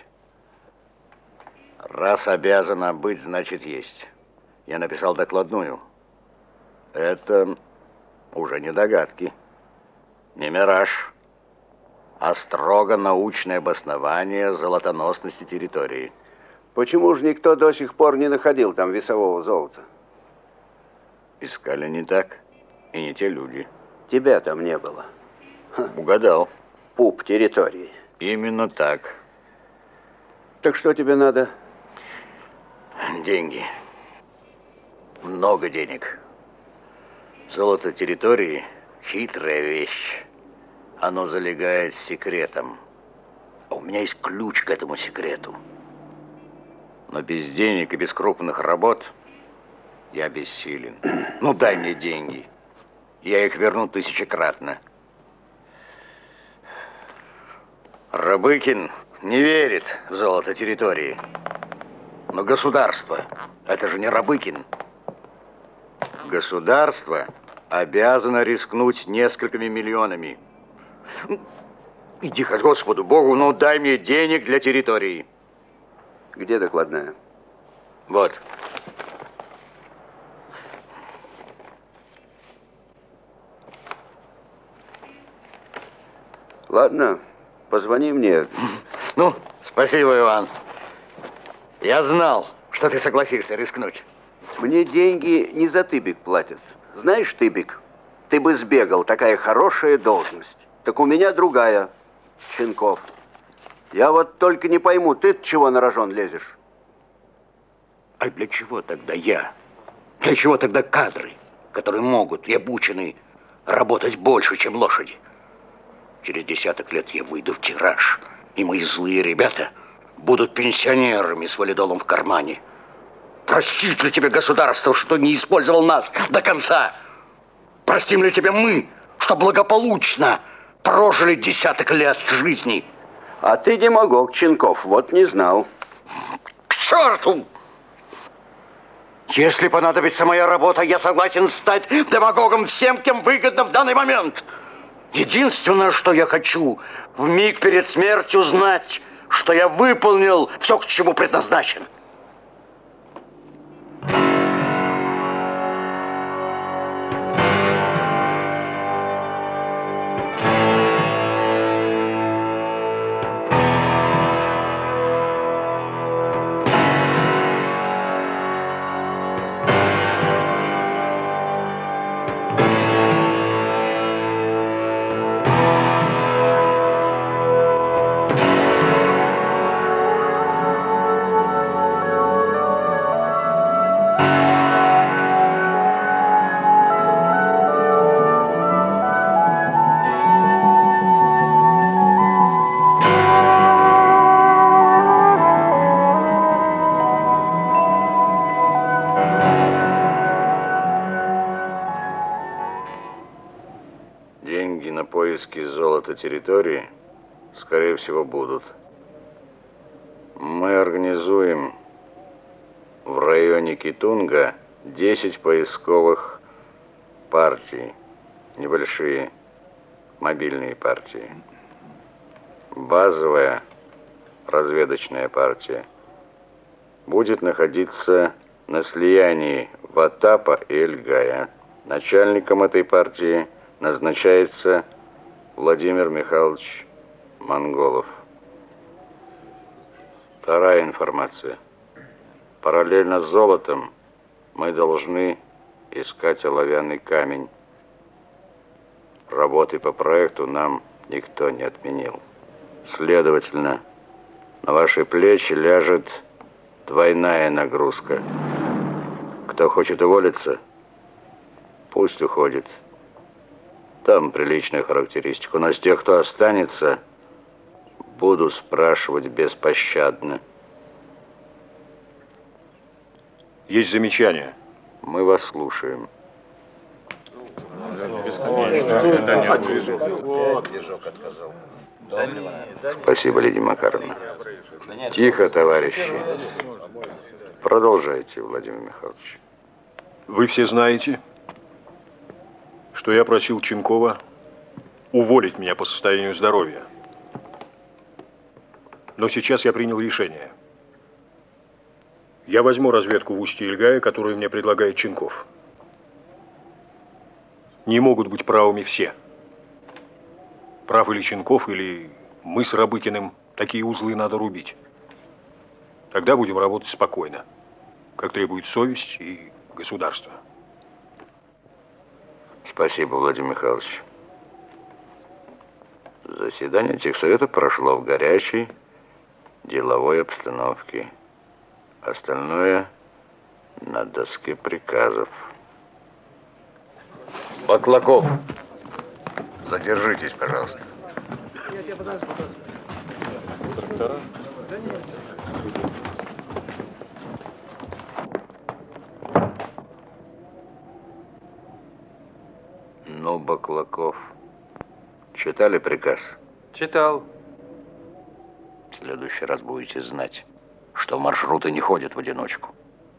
Раз обязано быть, значит есть. Я написал докладную. Это уже не догадки, не мираж, а строго научное обоснование золотоносности территории. Почему же никто до сих пор не находил там весового золота? Искали не так, и не те люди. Тебя там не было. Угадал. Пуп территории. Именно так. Так что тебе надо? Деньги. Много денег. Золото территории – хитрая вещь. Оно залегает секретом. А у меня есть ключ к этому секрету. Но без денег и без крупных работ я бессилен. Ну, дай мне деньги. Я их верну тысячекратно. Рабыкин не верит в золото территории. Но государство – это же не Рабыкин. Государство обязано рискнуть несколькими миллионами. Иди к Господу Богу, ну дай мне денег для территории. Где докладная? Вот. Ладно, позвони мне. Ну, спасибо, Иван. Я знал, что ты согласишься рискнуть. Мне деньги не за тыбик платят. Знаешь, тыбик, ты бы сбегал, такая хорошая должность. Так у меня другая, Щенков. Я вот только не пойму, ты чего на рожон лезешь? А для чего тогда я? Для чего тогда кадры, которые могут и обучены работать больше, чем лошади? Через десяток лет я выйду в тираж, и мои злые ребята будут пенсионерами с валидолом в кармане. Простит ли тебе государство, что не использовал нас до конца? Простим ли тебе мы, что благополучно прожили десяток лет жизни? А ты демагог, Щенков, вот не знал. К черту! Если понадобится моя работа, я согласен стать демагогом всем, кем выгодно в данный момент. Единственное, что я хочу, в миг перед смертью знать, что я выполнил все, к чему предназначен. на поиски золота территории, скорее всего, будут. Мы организуем в районе Китунга десять поисковых партий, небольшие мобильные партии. Базовая разведочная партия будет находиться на слиянии Ватапа и Эльгая. Начальником этой партии назначается Владимир Михайлович Монголов. Вторая информация. Параллельно с золотом мы должны искать оловянный камень. Работы по проекту нам никто не отменил. Следовательно, на ваши плечи ляжет двойная нагрузка. Кто хочет уволиться, пусть уходит. Там приличная характеристика. Но с тех, кто останется, буду спрашивать беспощадно. Есть замечания? Мы вас слушаем. Спасибо, Лидия Макаровна. Тихо, товарищи. Продолжайте, Владимир Михайлович. Вы все знаете, что я просил Ченкова уволить меня по состоянию здоровья. Но сейчас я принял решение. Я возьму разведку в устье Ильгая, которую мне предлагает Ченков. Не могут быть правыми все. Прав или Ченков, или мы с Рабыкиным, такие узлы надо рубить. Тогда будем работать спокойно, как требует совесть и государство. Спасибо, Владимир Михайлович. Заседание техсовета прошло в горячей деловой обстановке. Остальное на доске приказов. Баклаков, задержитесь, пожалуйста. Ну, Баклаков, читали приказ? Читал. В следующий раз будете знать, что маршруты не ходят в одиночку.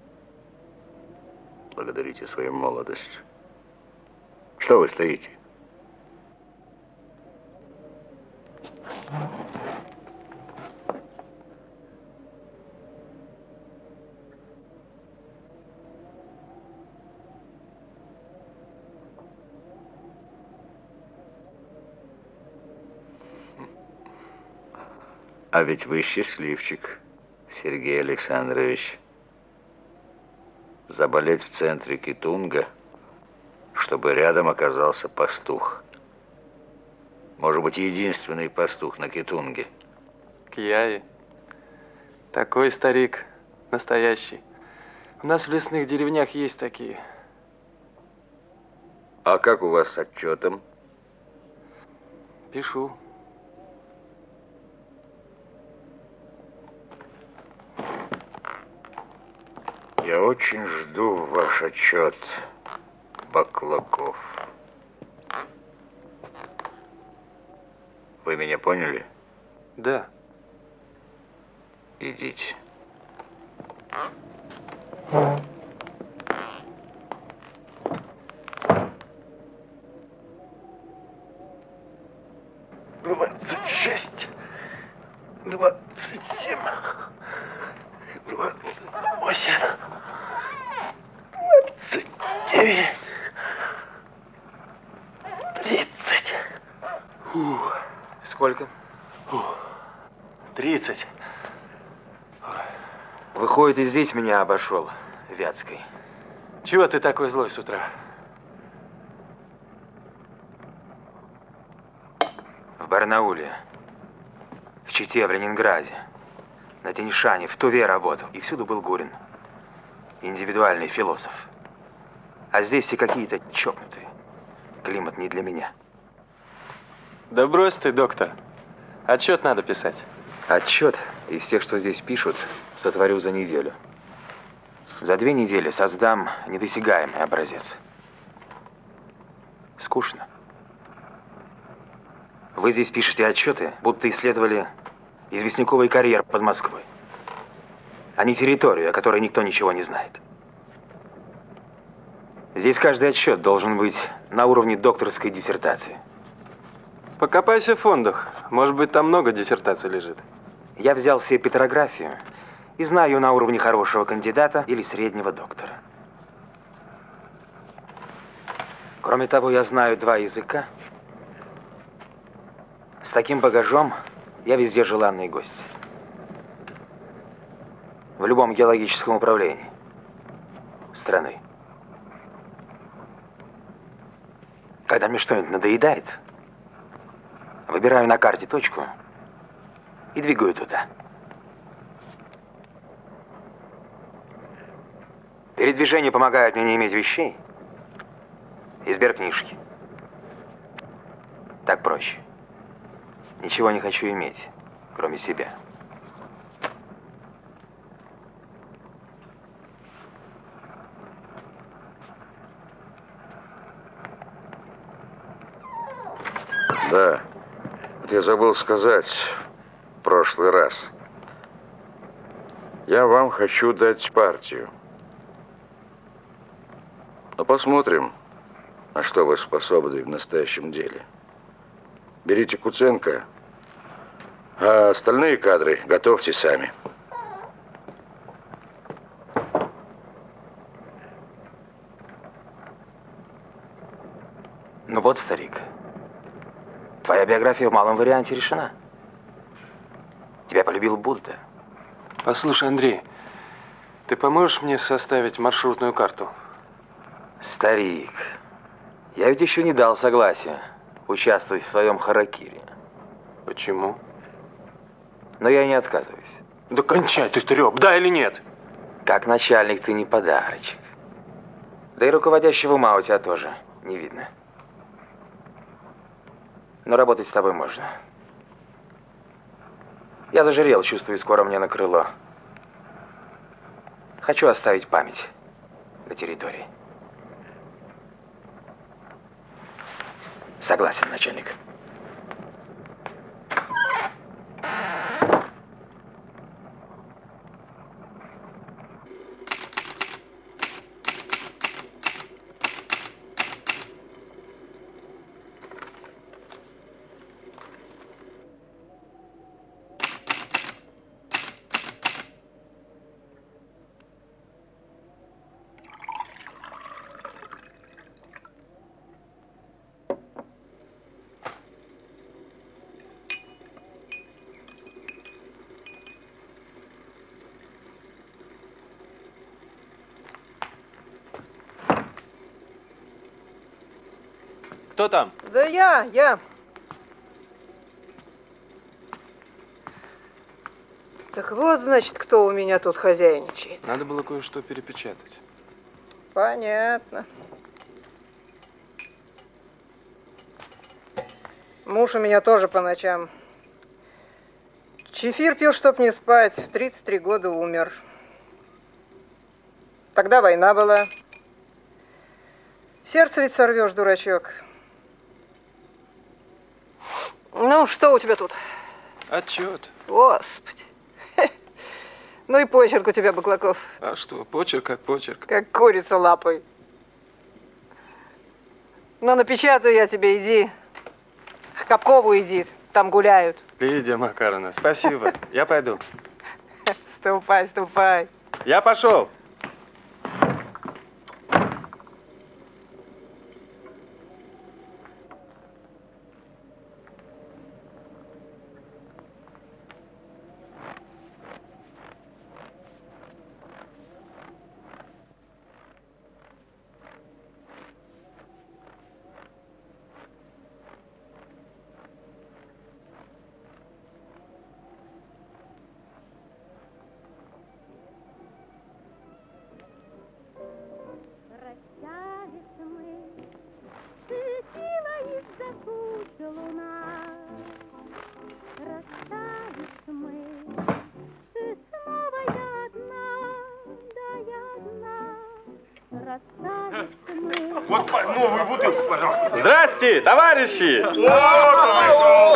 Благодарите свою молодость. Что вы стоите? А ведь вы счастливчик, Сергей Александрович. Заболеть в центре Китунга, чтобы рядом оказался пастух. Может быть, единственный пастух на Китунге. Кияи. Такой старик. Настоящий. У нас в лесных деревнях есть такие. А как у вас с отчетом? Пишу. Я очень жду ваш отчет, Баклаков. Вы меня поняли? Да. Идите. Двадцать шесть, двадцать семь, двадцать восемь, двадцать девять, тридцать. Сколько? Тридцать. Выходит, и здесь меня обошел, Вятской. Чего ты такой злой с утра? В Барнауле, в Чите, в Ленинграде, на Тяньшане, в Туве работал. И всюду был Гурин. Индивидуальный философ. А здесь все какие-то чокнутые. Климат не для меня. Да брось ты, доктор. Отчет надо писать. Отчет из тех, что здесь пишут, сотворю за неделю. За две недели создам недосягаемый образец. Скучно. Вы здесь пишете отчеты, будто исследовали известняковый карьер под Москвой, а не территорию, о которой никто ничего не знает. Здесь каждый отчет должен быть на уровне докторской диссертации. Покопайся в фондах. Может быть, там много диссертаций лежит. Я взял себе петрографию и знаю на уровне хорошего кандидата или среднего доктора. Кроме того, я знаю два языка. С таким багажом я везде желанный гость. В любом геологическом управлении страны. Когда мне что-нибудь надоедает, выбираю на карте точку и двигаю туда. Передвижение помогает мне не иметь вещей и сберкнижки. Так проще. Ничего не хочу иметь, кроме себя. Да, вот я забыл сказать в прошлый раз. Я вам хочу дать партию. Но посмотрим, на что вы способны в настоящем деле. Берите Куценко, а остальные кадры готовьте сами. Ну вот, старик, твоя биография в малом варианте решена. Тебя полюбил Будда. Послушай, Андрей, ты поможешь мне составить маршрутную карту? Старик, я ведь еще не дал согласия участвовать в твоем харакири. Почему? Но я не отказываюсь. Да кончай ты трёп, да или нет? Как начальник ты не подарочек. Да и руководящего ума у тебя тоже не видно. Но работать с тобой можно. Я зажирел, чувствую, скоро мне на крыло. Хочу оставить память на территории. Согласен, начальник. Кто там? Да я, я. Так вот, значит, кто у меня тут хозяйничает. Надо было кое-что перепечатать. Понятно. Муж у меня тоже по ночам. Чефир пил, чтоб не спать. В тридцать три года умер. Тогда война была. Сердце ведь сорвешь, дурачок. Ну, что у тебя тут? Отчет. Господи. Ну и почерк у тебя, Баклаков. А что, почерк как почерк. Как курица лапой. Ну, напечатаю я тебе, иди. К Капкову иди, там гуляют. Лидия Макаровна, спасибо. Я пойду. Ступай, ступай. Я пошел. Вот новую бутылку, пожалуйста. Здрасте, товарищи! Вот он пришел.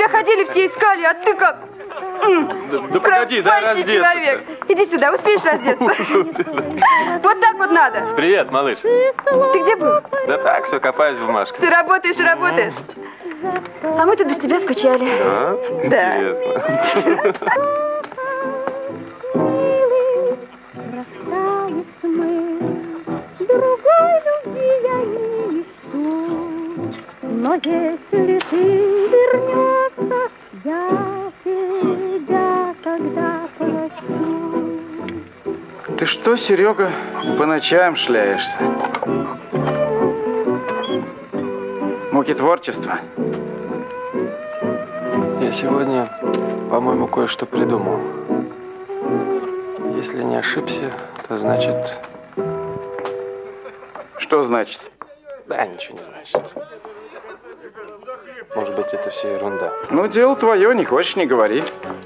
меня ходили, все искали, а ты как? Да, да погоди, дай раздеться. Человек. Иди сюда, успеешь раздеться? Вот так вот надо. Привет, малыш. Ты где был? Да так, все, копаюсь в бумажках. Все работаешь и работаешь. А мы тут без тебя скучали. Да? Интересно. Но если ты вернешься, я тебя тогда прощу. Ты что, Серега, по ночам шляешься? Муки творчества? Я сегодня, по-моему, кое-что придумал. Если не ошибся, то значит... Что значит? Да, ничего не значит. Может быть, это все ерунда. Ну, дело твое, не хочешь, не говори.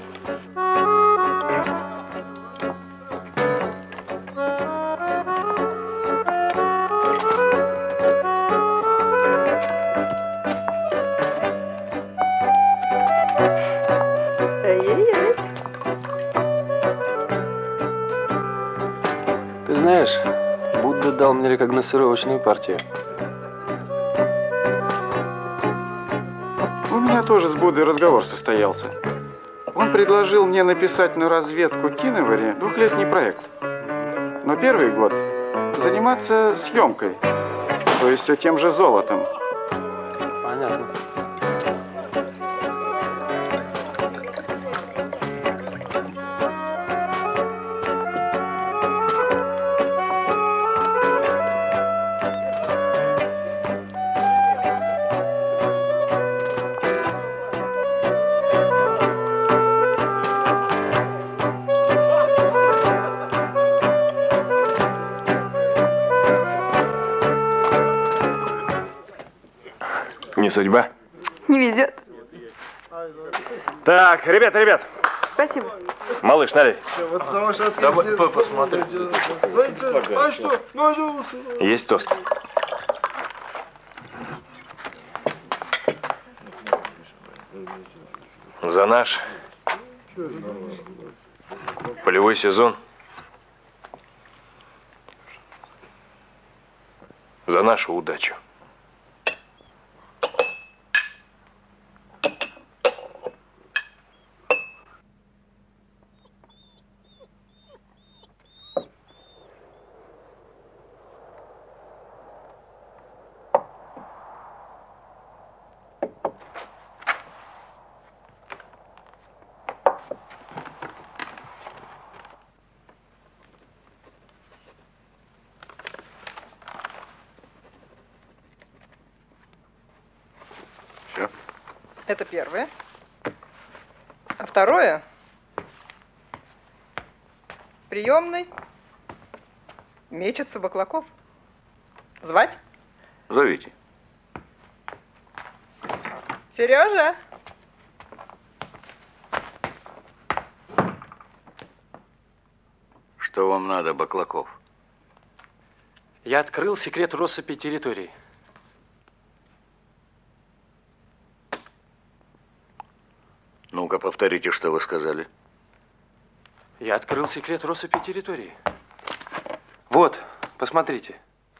Ты знаешь, Будда дал мне рекогносцировочную партию. У меня тоже с Буддой разговор состоялся. Он предложил мне написать на разведку Киновари двухлетний проект. Но первый год заниматься съемкой, то есть все тем же золотом. Понятно. Не судьба? Не везет. Так, ребята, ребят. Спасибо. Малыш, налей. Давай, посмотри. Есть тост. За наш полевой сезон. За нашу удачу. Это первое. А второе. Приемный. Мечется Баклаков. Звать? Зовите. Сережа. Что вам надо, Баклаков? Я открыл секрет россыпи территорий. Ну-ка, повторите, что вы сказали. Я открыл секрет россыпи территории. Вот, посмотрите.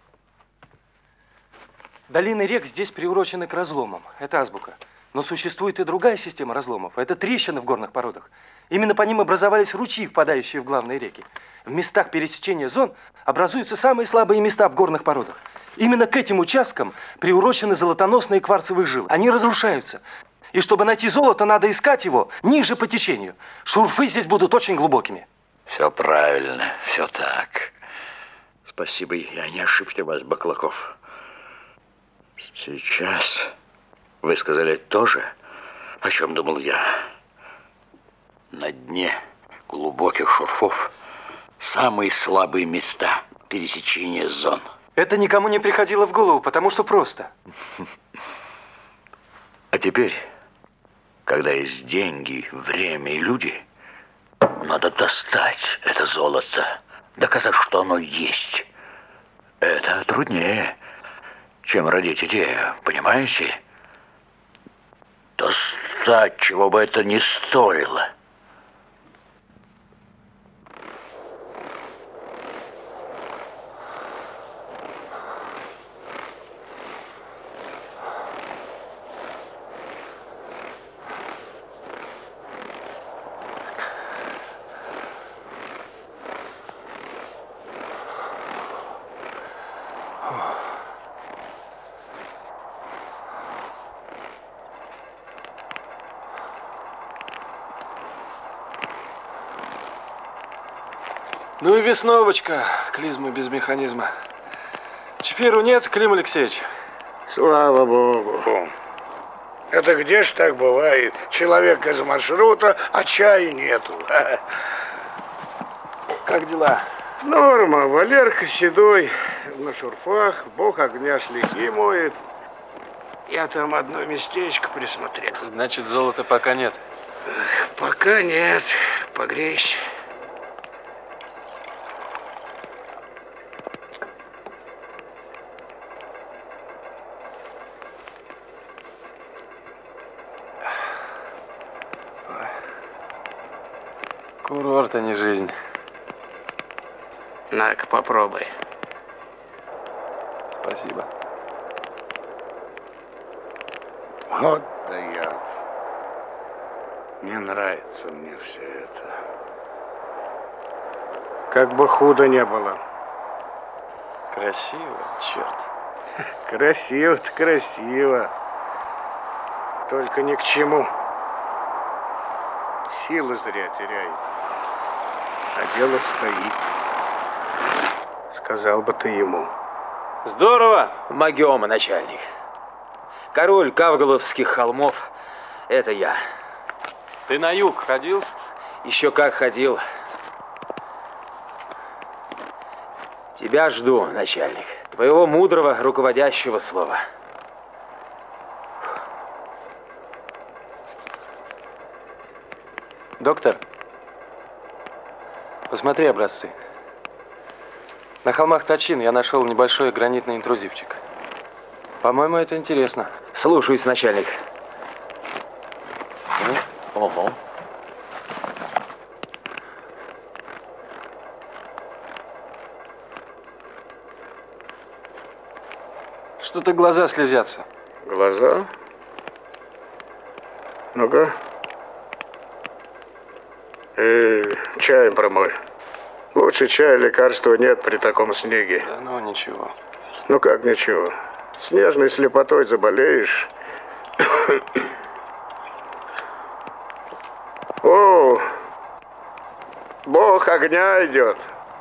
Долины рек здесь приурочены к разломам. Это азбука. Но существует и другая система разломов. Это трещины в горных породах. Именно по ним образовались ручьи, впадающие в главные реки. В местах пересечения зон образуются самые слабые места в горных породах. Именно к этим участкам приурочены золотоносные кварцевые жилы. Они разрушаются. И чтобы найти золото, надо искать его ниже по течению. Шурфы здесь будут очень глубокими. Все правильно, все так. Спасибо, я не ошибся вас, Баклаков. Сейчас вы сказали то же, о чем думал я. На дне глубоких шурфов самые слабые места пересечения зон. Это никому не приходило в голову, потому что просто. А теперь, когда есть деньги, время и люди, надо достать это золото, доказать, что оно есть. Это труднее, чем родить идею, понимаете? Достать. сказать, чего бы это ни стоило. Ну и весновочка, клизма без механизма. Чефиру нет, Клим Алексеевич? Слава Богу. Это где ж так бывает? Человек из маршрута, а чая нету. Как дела? Норма. Валерка седой на шурфах, бог огня шлихи моет. Я там одно местечко присмотрел. Значит, золота пока нет? Пока нет. Погрейся. Курорт, а не жизнь. На-ка, попробуй. Спасибо. Вот да яд. Не нравится мне все это. Как бы худо не было. Красиво, черт. Красиво-то красиво. Только ни к чему. Силы зря теряет. А дело стоит. Сказал бы ты ему. Здорово, магиома, начальник. Король Кавголовских холмов – это я. Ты на юг ходил? Еще как ходил. Тебя жду, начальник. Твоего мудрого руководящего слова. Доктор, посмотри образцы. На холмах Тачин я нашел небольшой гранитный интрузивчик. По-моему, это интересно. Слушаюсь, начальник. Ого. Что-то глаза слезятся. Глаза? Ну-ка. И чаем промой. Лучше чая, лекарства нет при таком снеге. Да ну ничего. Ну как ничего? Снежной слепотой заболеешь. О, бог огня идет.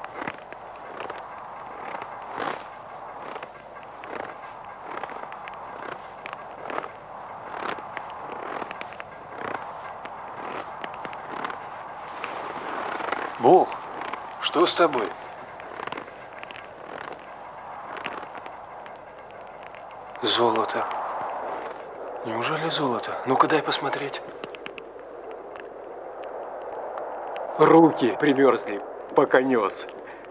Бог, что с тобой? Золото. Неужели золото? Ну-ка дай посмотреть. Руки примерзли, пока нес.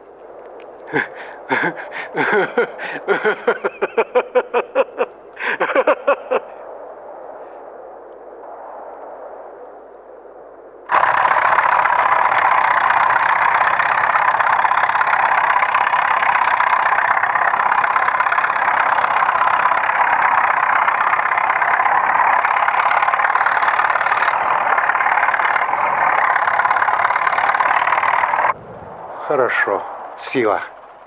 Хорошо. Сила.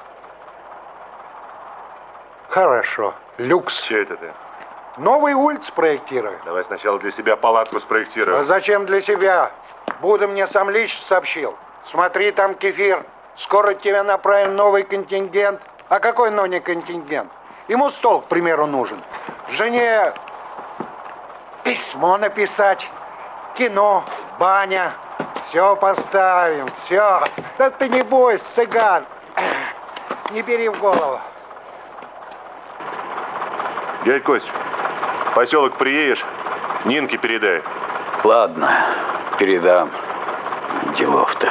Хорошо. Люкс. Че это ты? Новые улицы проектирую. Давай сначала для себя палатку спроектируем. А зачем для себя? Буда мне сам лично сообщил. Смотри, там кефир. Скоро тебе направим новый контингент. А какой, но не контингент? Ему стол, к примеру, нужен. Жене письмо написать, кино, баня. Все поставим, все. Да ты не бойся, цыган. Не бери в голову. Дядь Кость, в поселок приедешь, Нинке передай. Ладно, передам. Делов-то.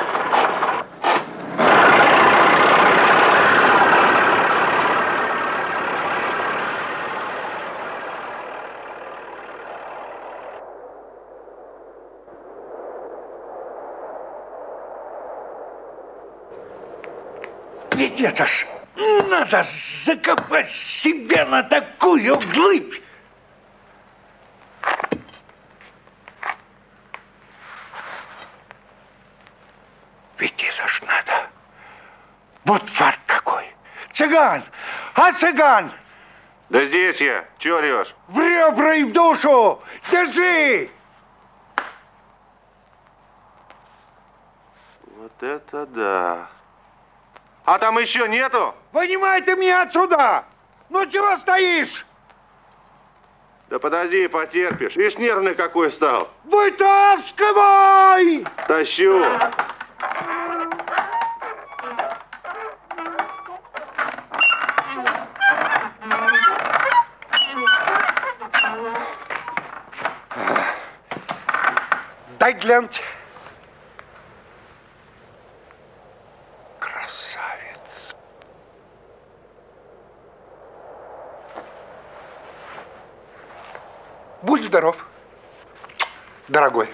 ведь это ж надо закопать себе на такую глыбь. Ведь это ж надо. Вот фарт какой. Цыган! А цыган? Да здесь я. Чего орешь? В ребра и в душу! Держи! Вот это да. А там еще нету? Вынимай ты меня отсюда! Ну чего стоишь? Да подожди, потерпишь. Видишь, нервный какой стал. Вытаскивай! Тащу. Дай глянуть. Красавец. Будь здоров, дорогой.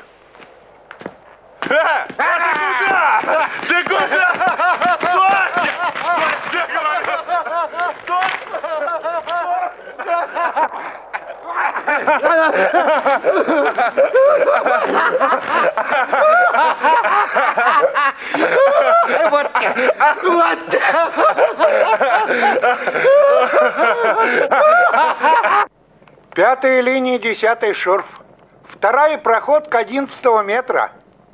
А, ты куда? Ты куда? Стой! Стой, я Вот, вот. Пятая линия, десятый шурф. Вторая проходка одиннадцатого метра.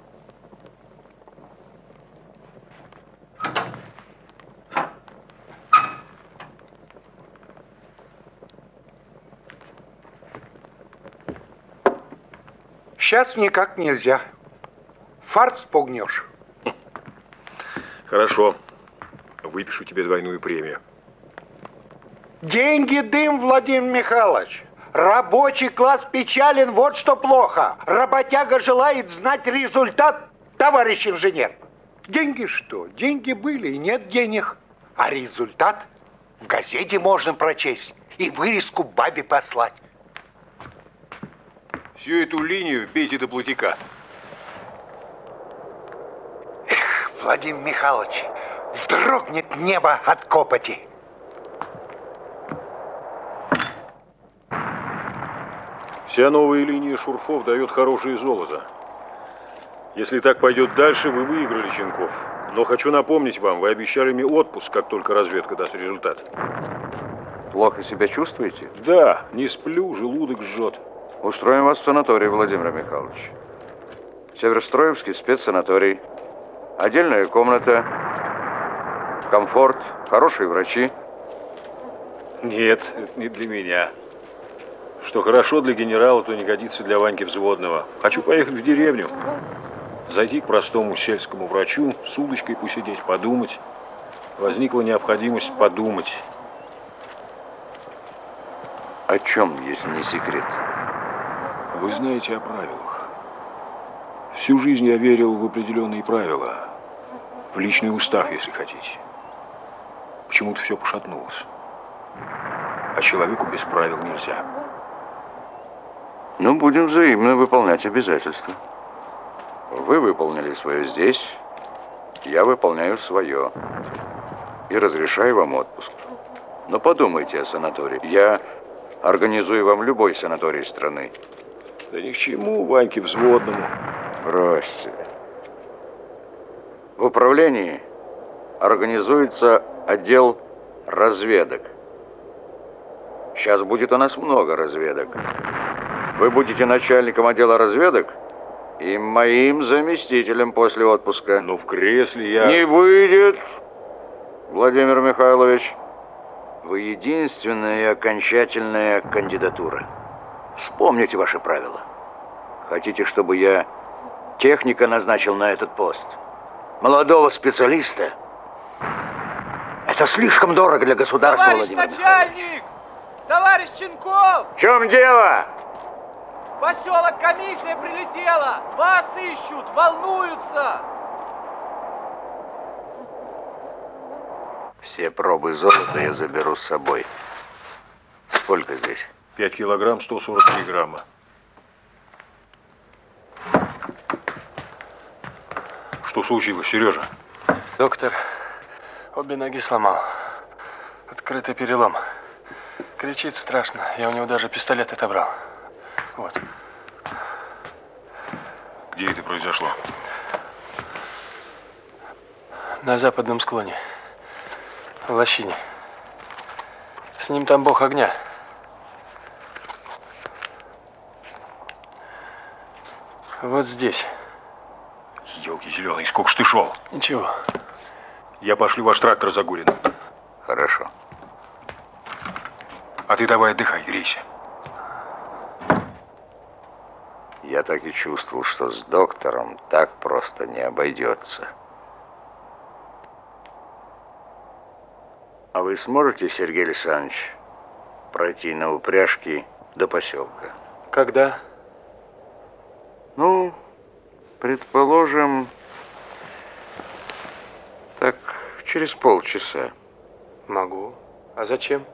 Сейчас никак нельзя. Фарт спугнешь. Хорошо. Выпишу тебе двойную премию. Деньги дым, Владимир Михайлович. Рабочий класс печален, вот что плохо. Работяга желает знать результат, товарищ инженер. Деньги что? Деньги были и нет денег. А результат в газете можно прочесть и вырезку бабе послать. Всю эту линию бейте до платика. Эх, Владимир Михайлович, вздрогнет небо от копоти. Вся новая линия шурфов дает хорошее золото. Если так пойдет дальше, вы выиграли, Ченков. Но хочу напомнить вам, вы обещали мне отпуск, как только разведка даст результат. Плохо себя чувствуете? Да, не сплю, желудок жжет. Устроим вас в санаторий, Владимир Михайлович. Северстроевский спецсанаторий. Отдельная комната, комфорт, хорошие врачи. Нет, это не для меня. Что хорошо для генерала, то не годится для Ваньки Взводного. Хочу поехать в деревню, зайти к простому сельскому врачу, с удочкой посидеть, подумать. Возникла необходимость подумать. О чем, если не секрет? Вы знаете о правилах. Всю жизнь я верил в определенные правила. В личный устав, если хотите. Почему-то все пошатнулось. А человеку без правил нельзя. Ну, будем взаимно выполнять обязательства. Вы выполнили свое здесь, я выполняю свое. И разрешаю вам отпуск. Но подумайте о санатории. Я организую вам любой санаторий страны. Да ни к чему, Ваньке Взводному. Бросьте. В управлении организуется отдел разведок. Сейчас будет у нас много разведок. Вы будете начальником отдела разведок и моим заместителем после отпуска. Ну, в кресле я... Не выйдет, Владимир Михайлович. Вы единственная и окончательная кандидатура. Вспомните ваши правила. Хотите, чтобы я техника назначил на этот пост? Молодого специалиста? Это слишком дорого для государства, Товарищ Владимир начальник! Михайлович. Товарищ Ченков! В чем дело? В поселок комиссия прилетела! Вас ищут, волнуются! Все пробы золота я заберу с собой. Сколько здесь? пять килограмм, сто сорок три грамма. Что случилось, Сережа? Доктор, Обе ноги сломал. Открытый перелом. Кричит страшно. Я у него даже пистолет отобрал. Вот. Где это произошло? На западном склоне. В лощине. С ним там бог огня. Вот здесь. Елки зеленые, сколько ж ты шел? Ничего. Я пошлю ваш трактор за Гуриным. Хорошо. А ты давай отдыхай, грейся. Я так и чувствовал, что с доктором так просто не обойдется. А вы сможете, Сергей Александрович, пройти на упряжке до поселка? Когда? Ну, предположим, так через полчаса. Могу. А зачем?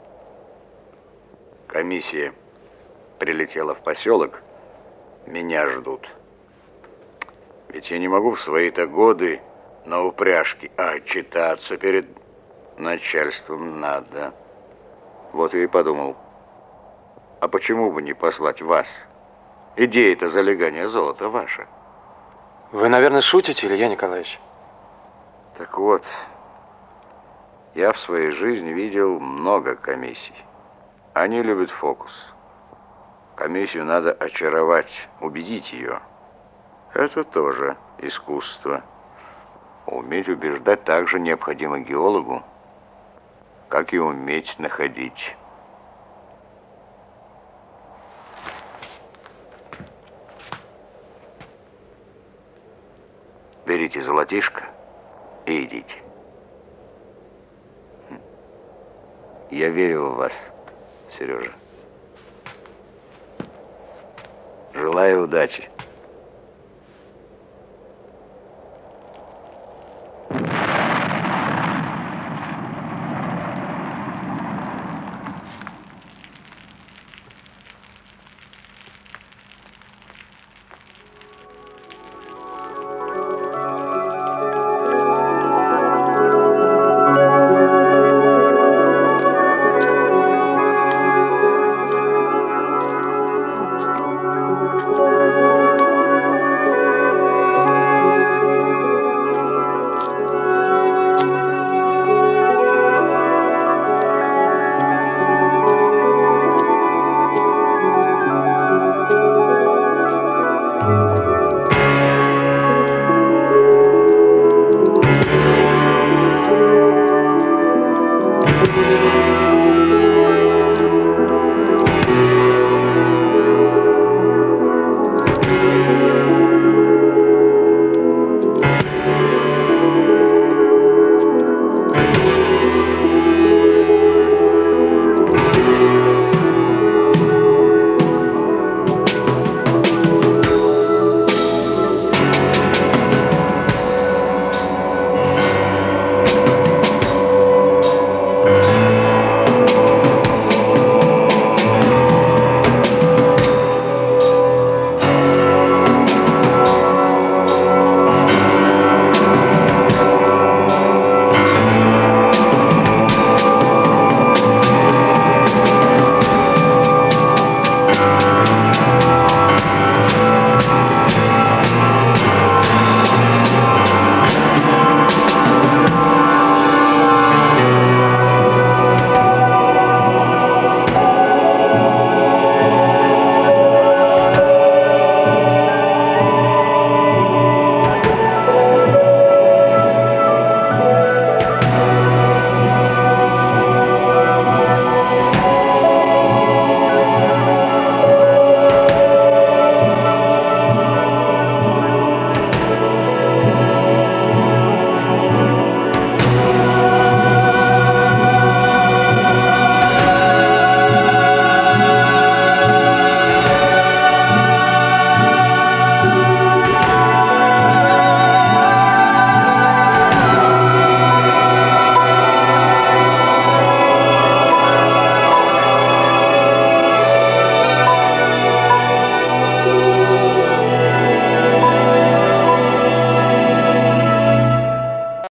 Комиссия прилетела в поселок. Меня ждут. Ведь я не могу в свои-то годы на упряжке, а отчитаться перед начальством надо. Вот я и подумал, а почему бы не послать вас? Идея-то залегания золота ваша. Вы, наверное, шутите, Илья Николаевич? Так вот, я в своей жизни видел много комиссий. Они любят фокус. Комиссию надо очаровать, убедить ее. Это тоже искусство. Уметь убеждать также необходимо геологу, как и уметь находить. Берите золотишко и идите. Я верю в вас, Сережа. Желаю удачи.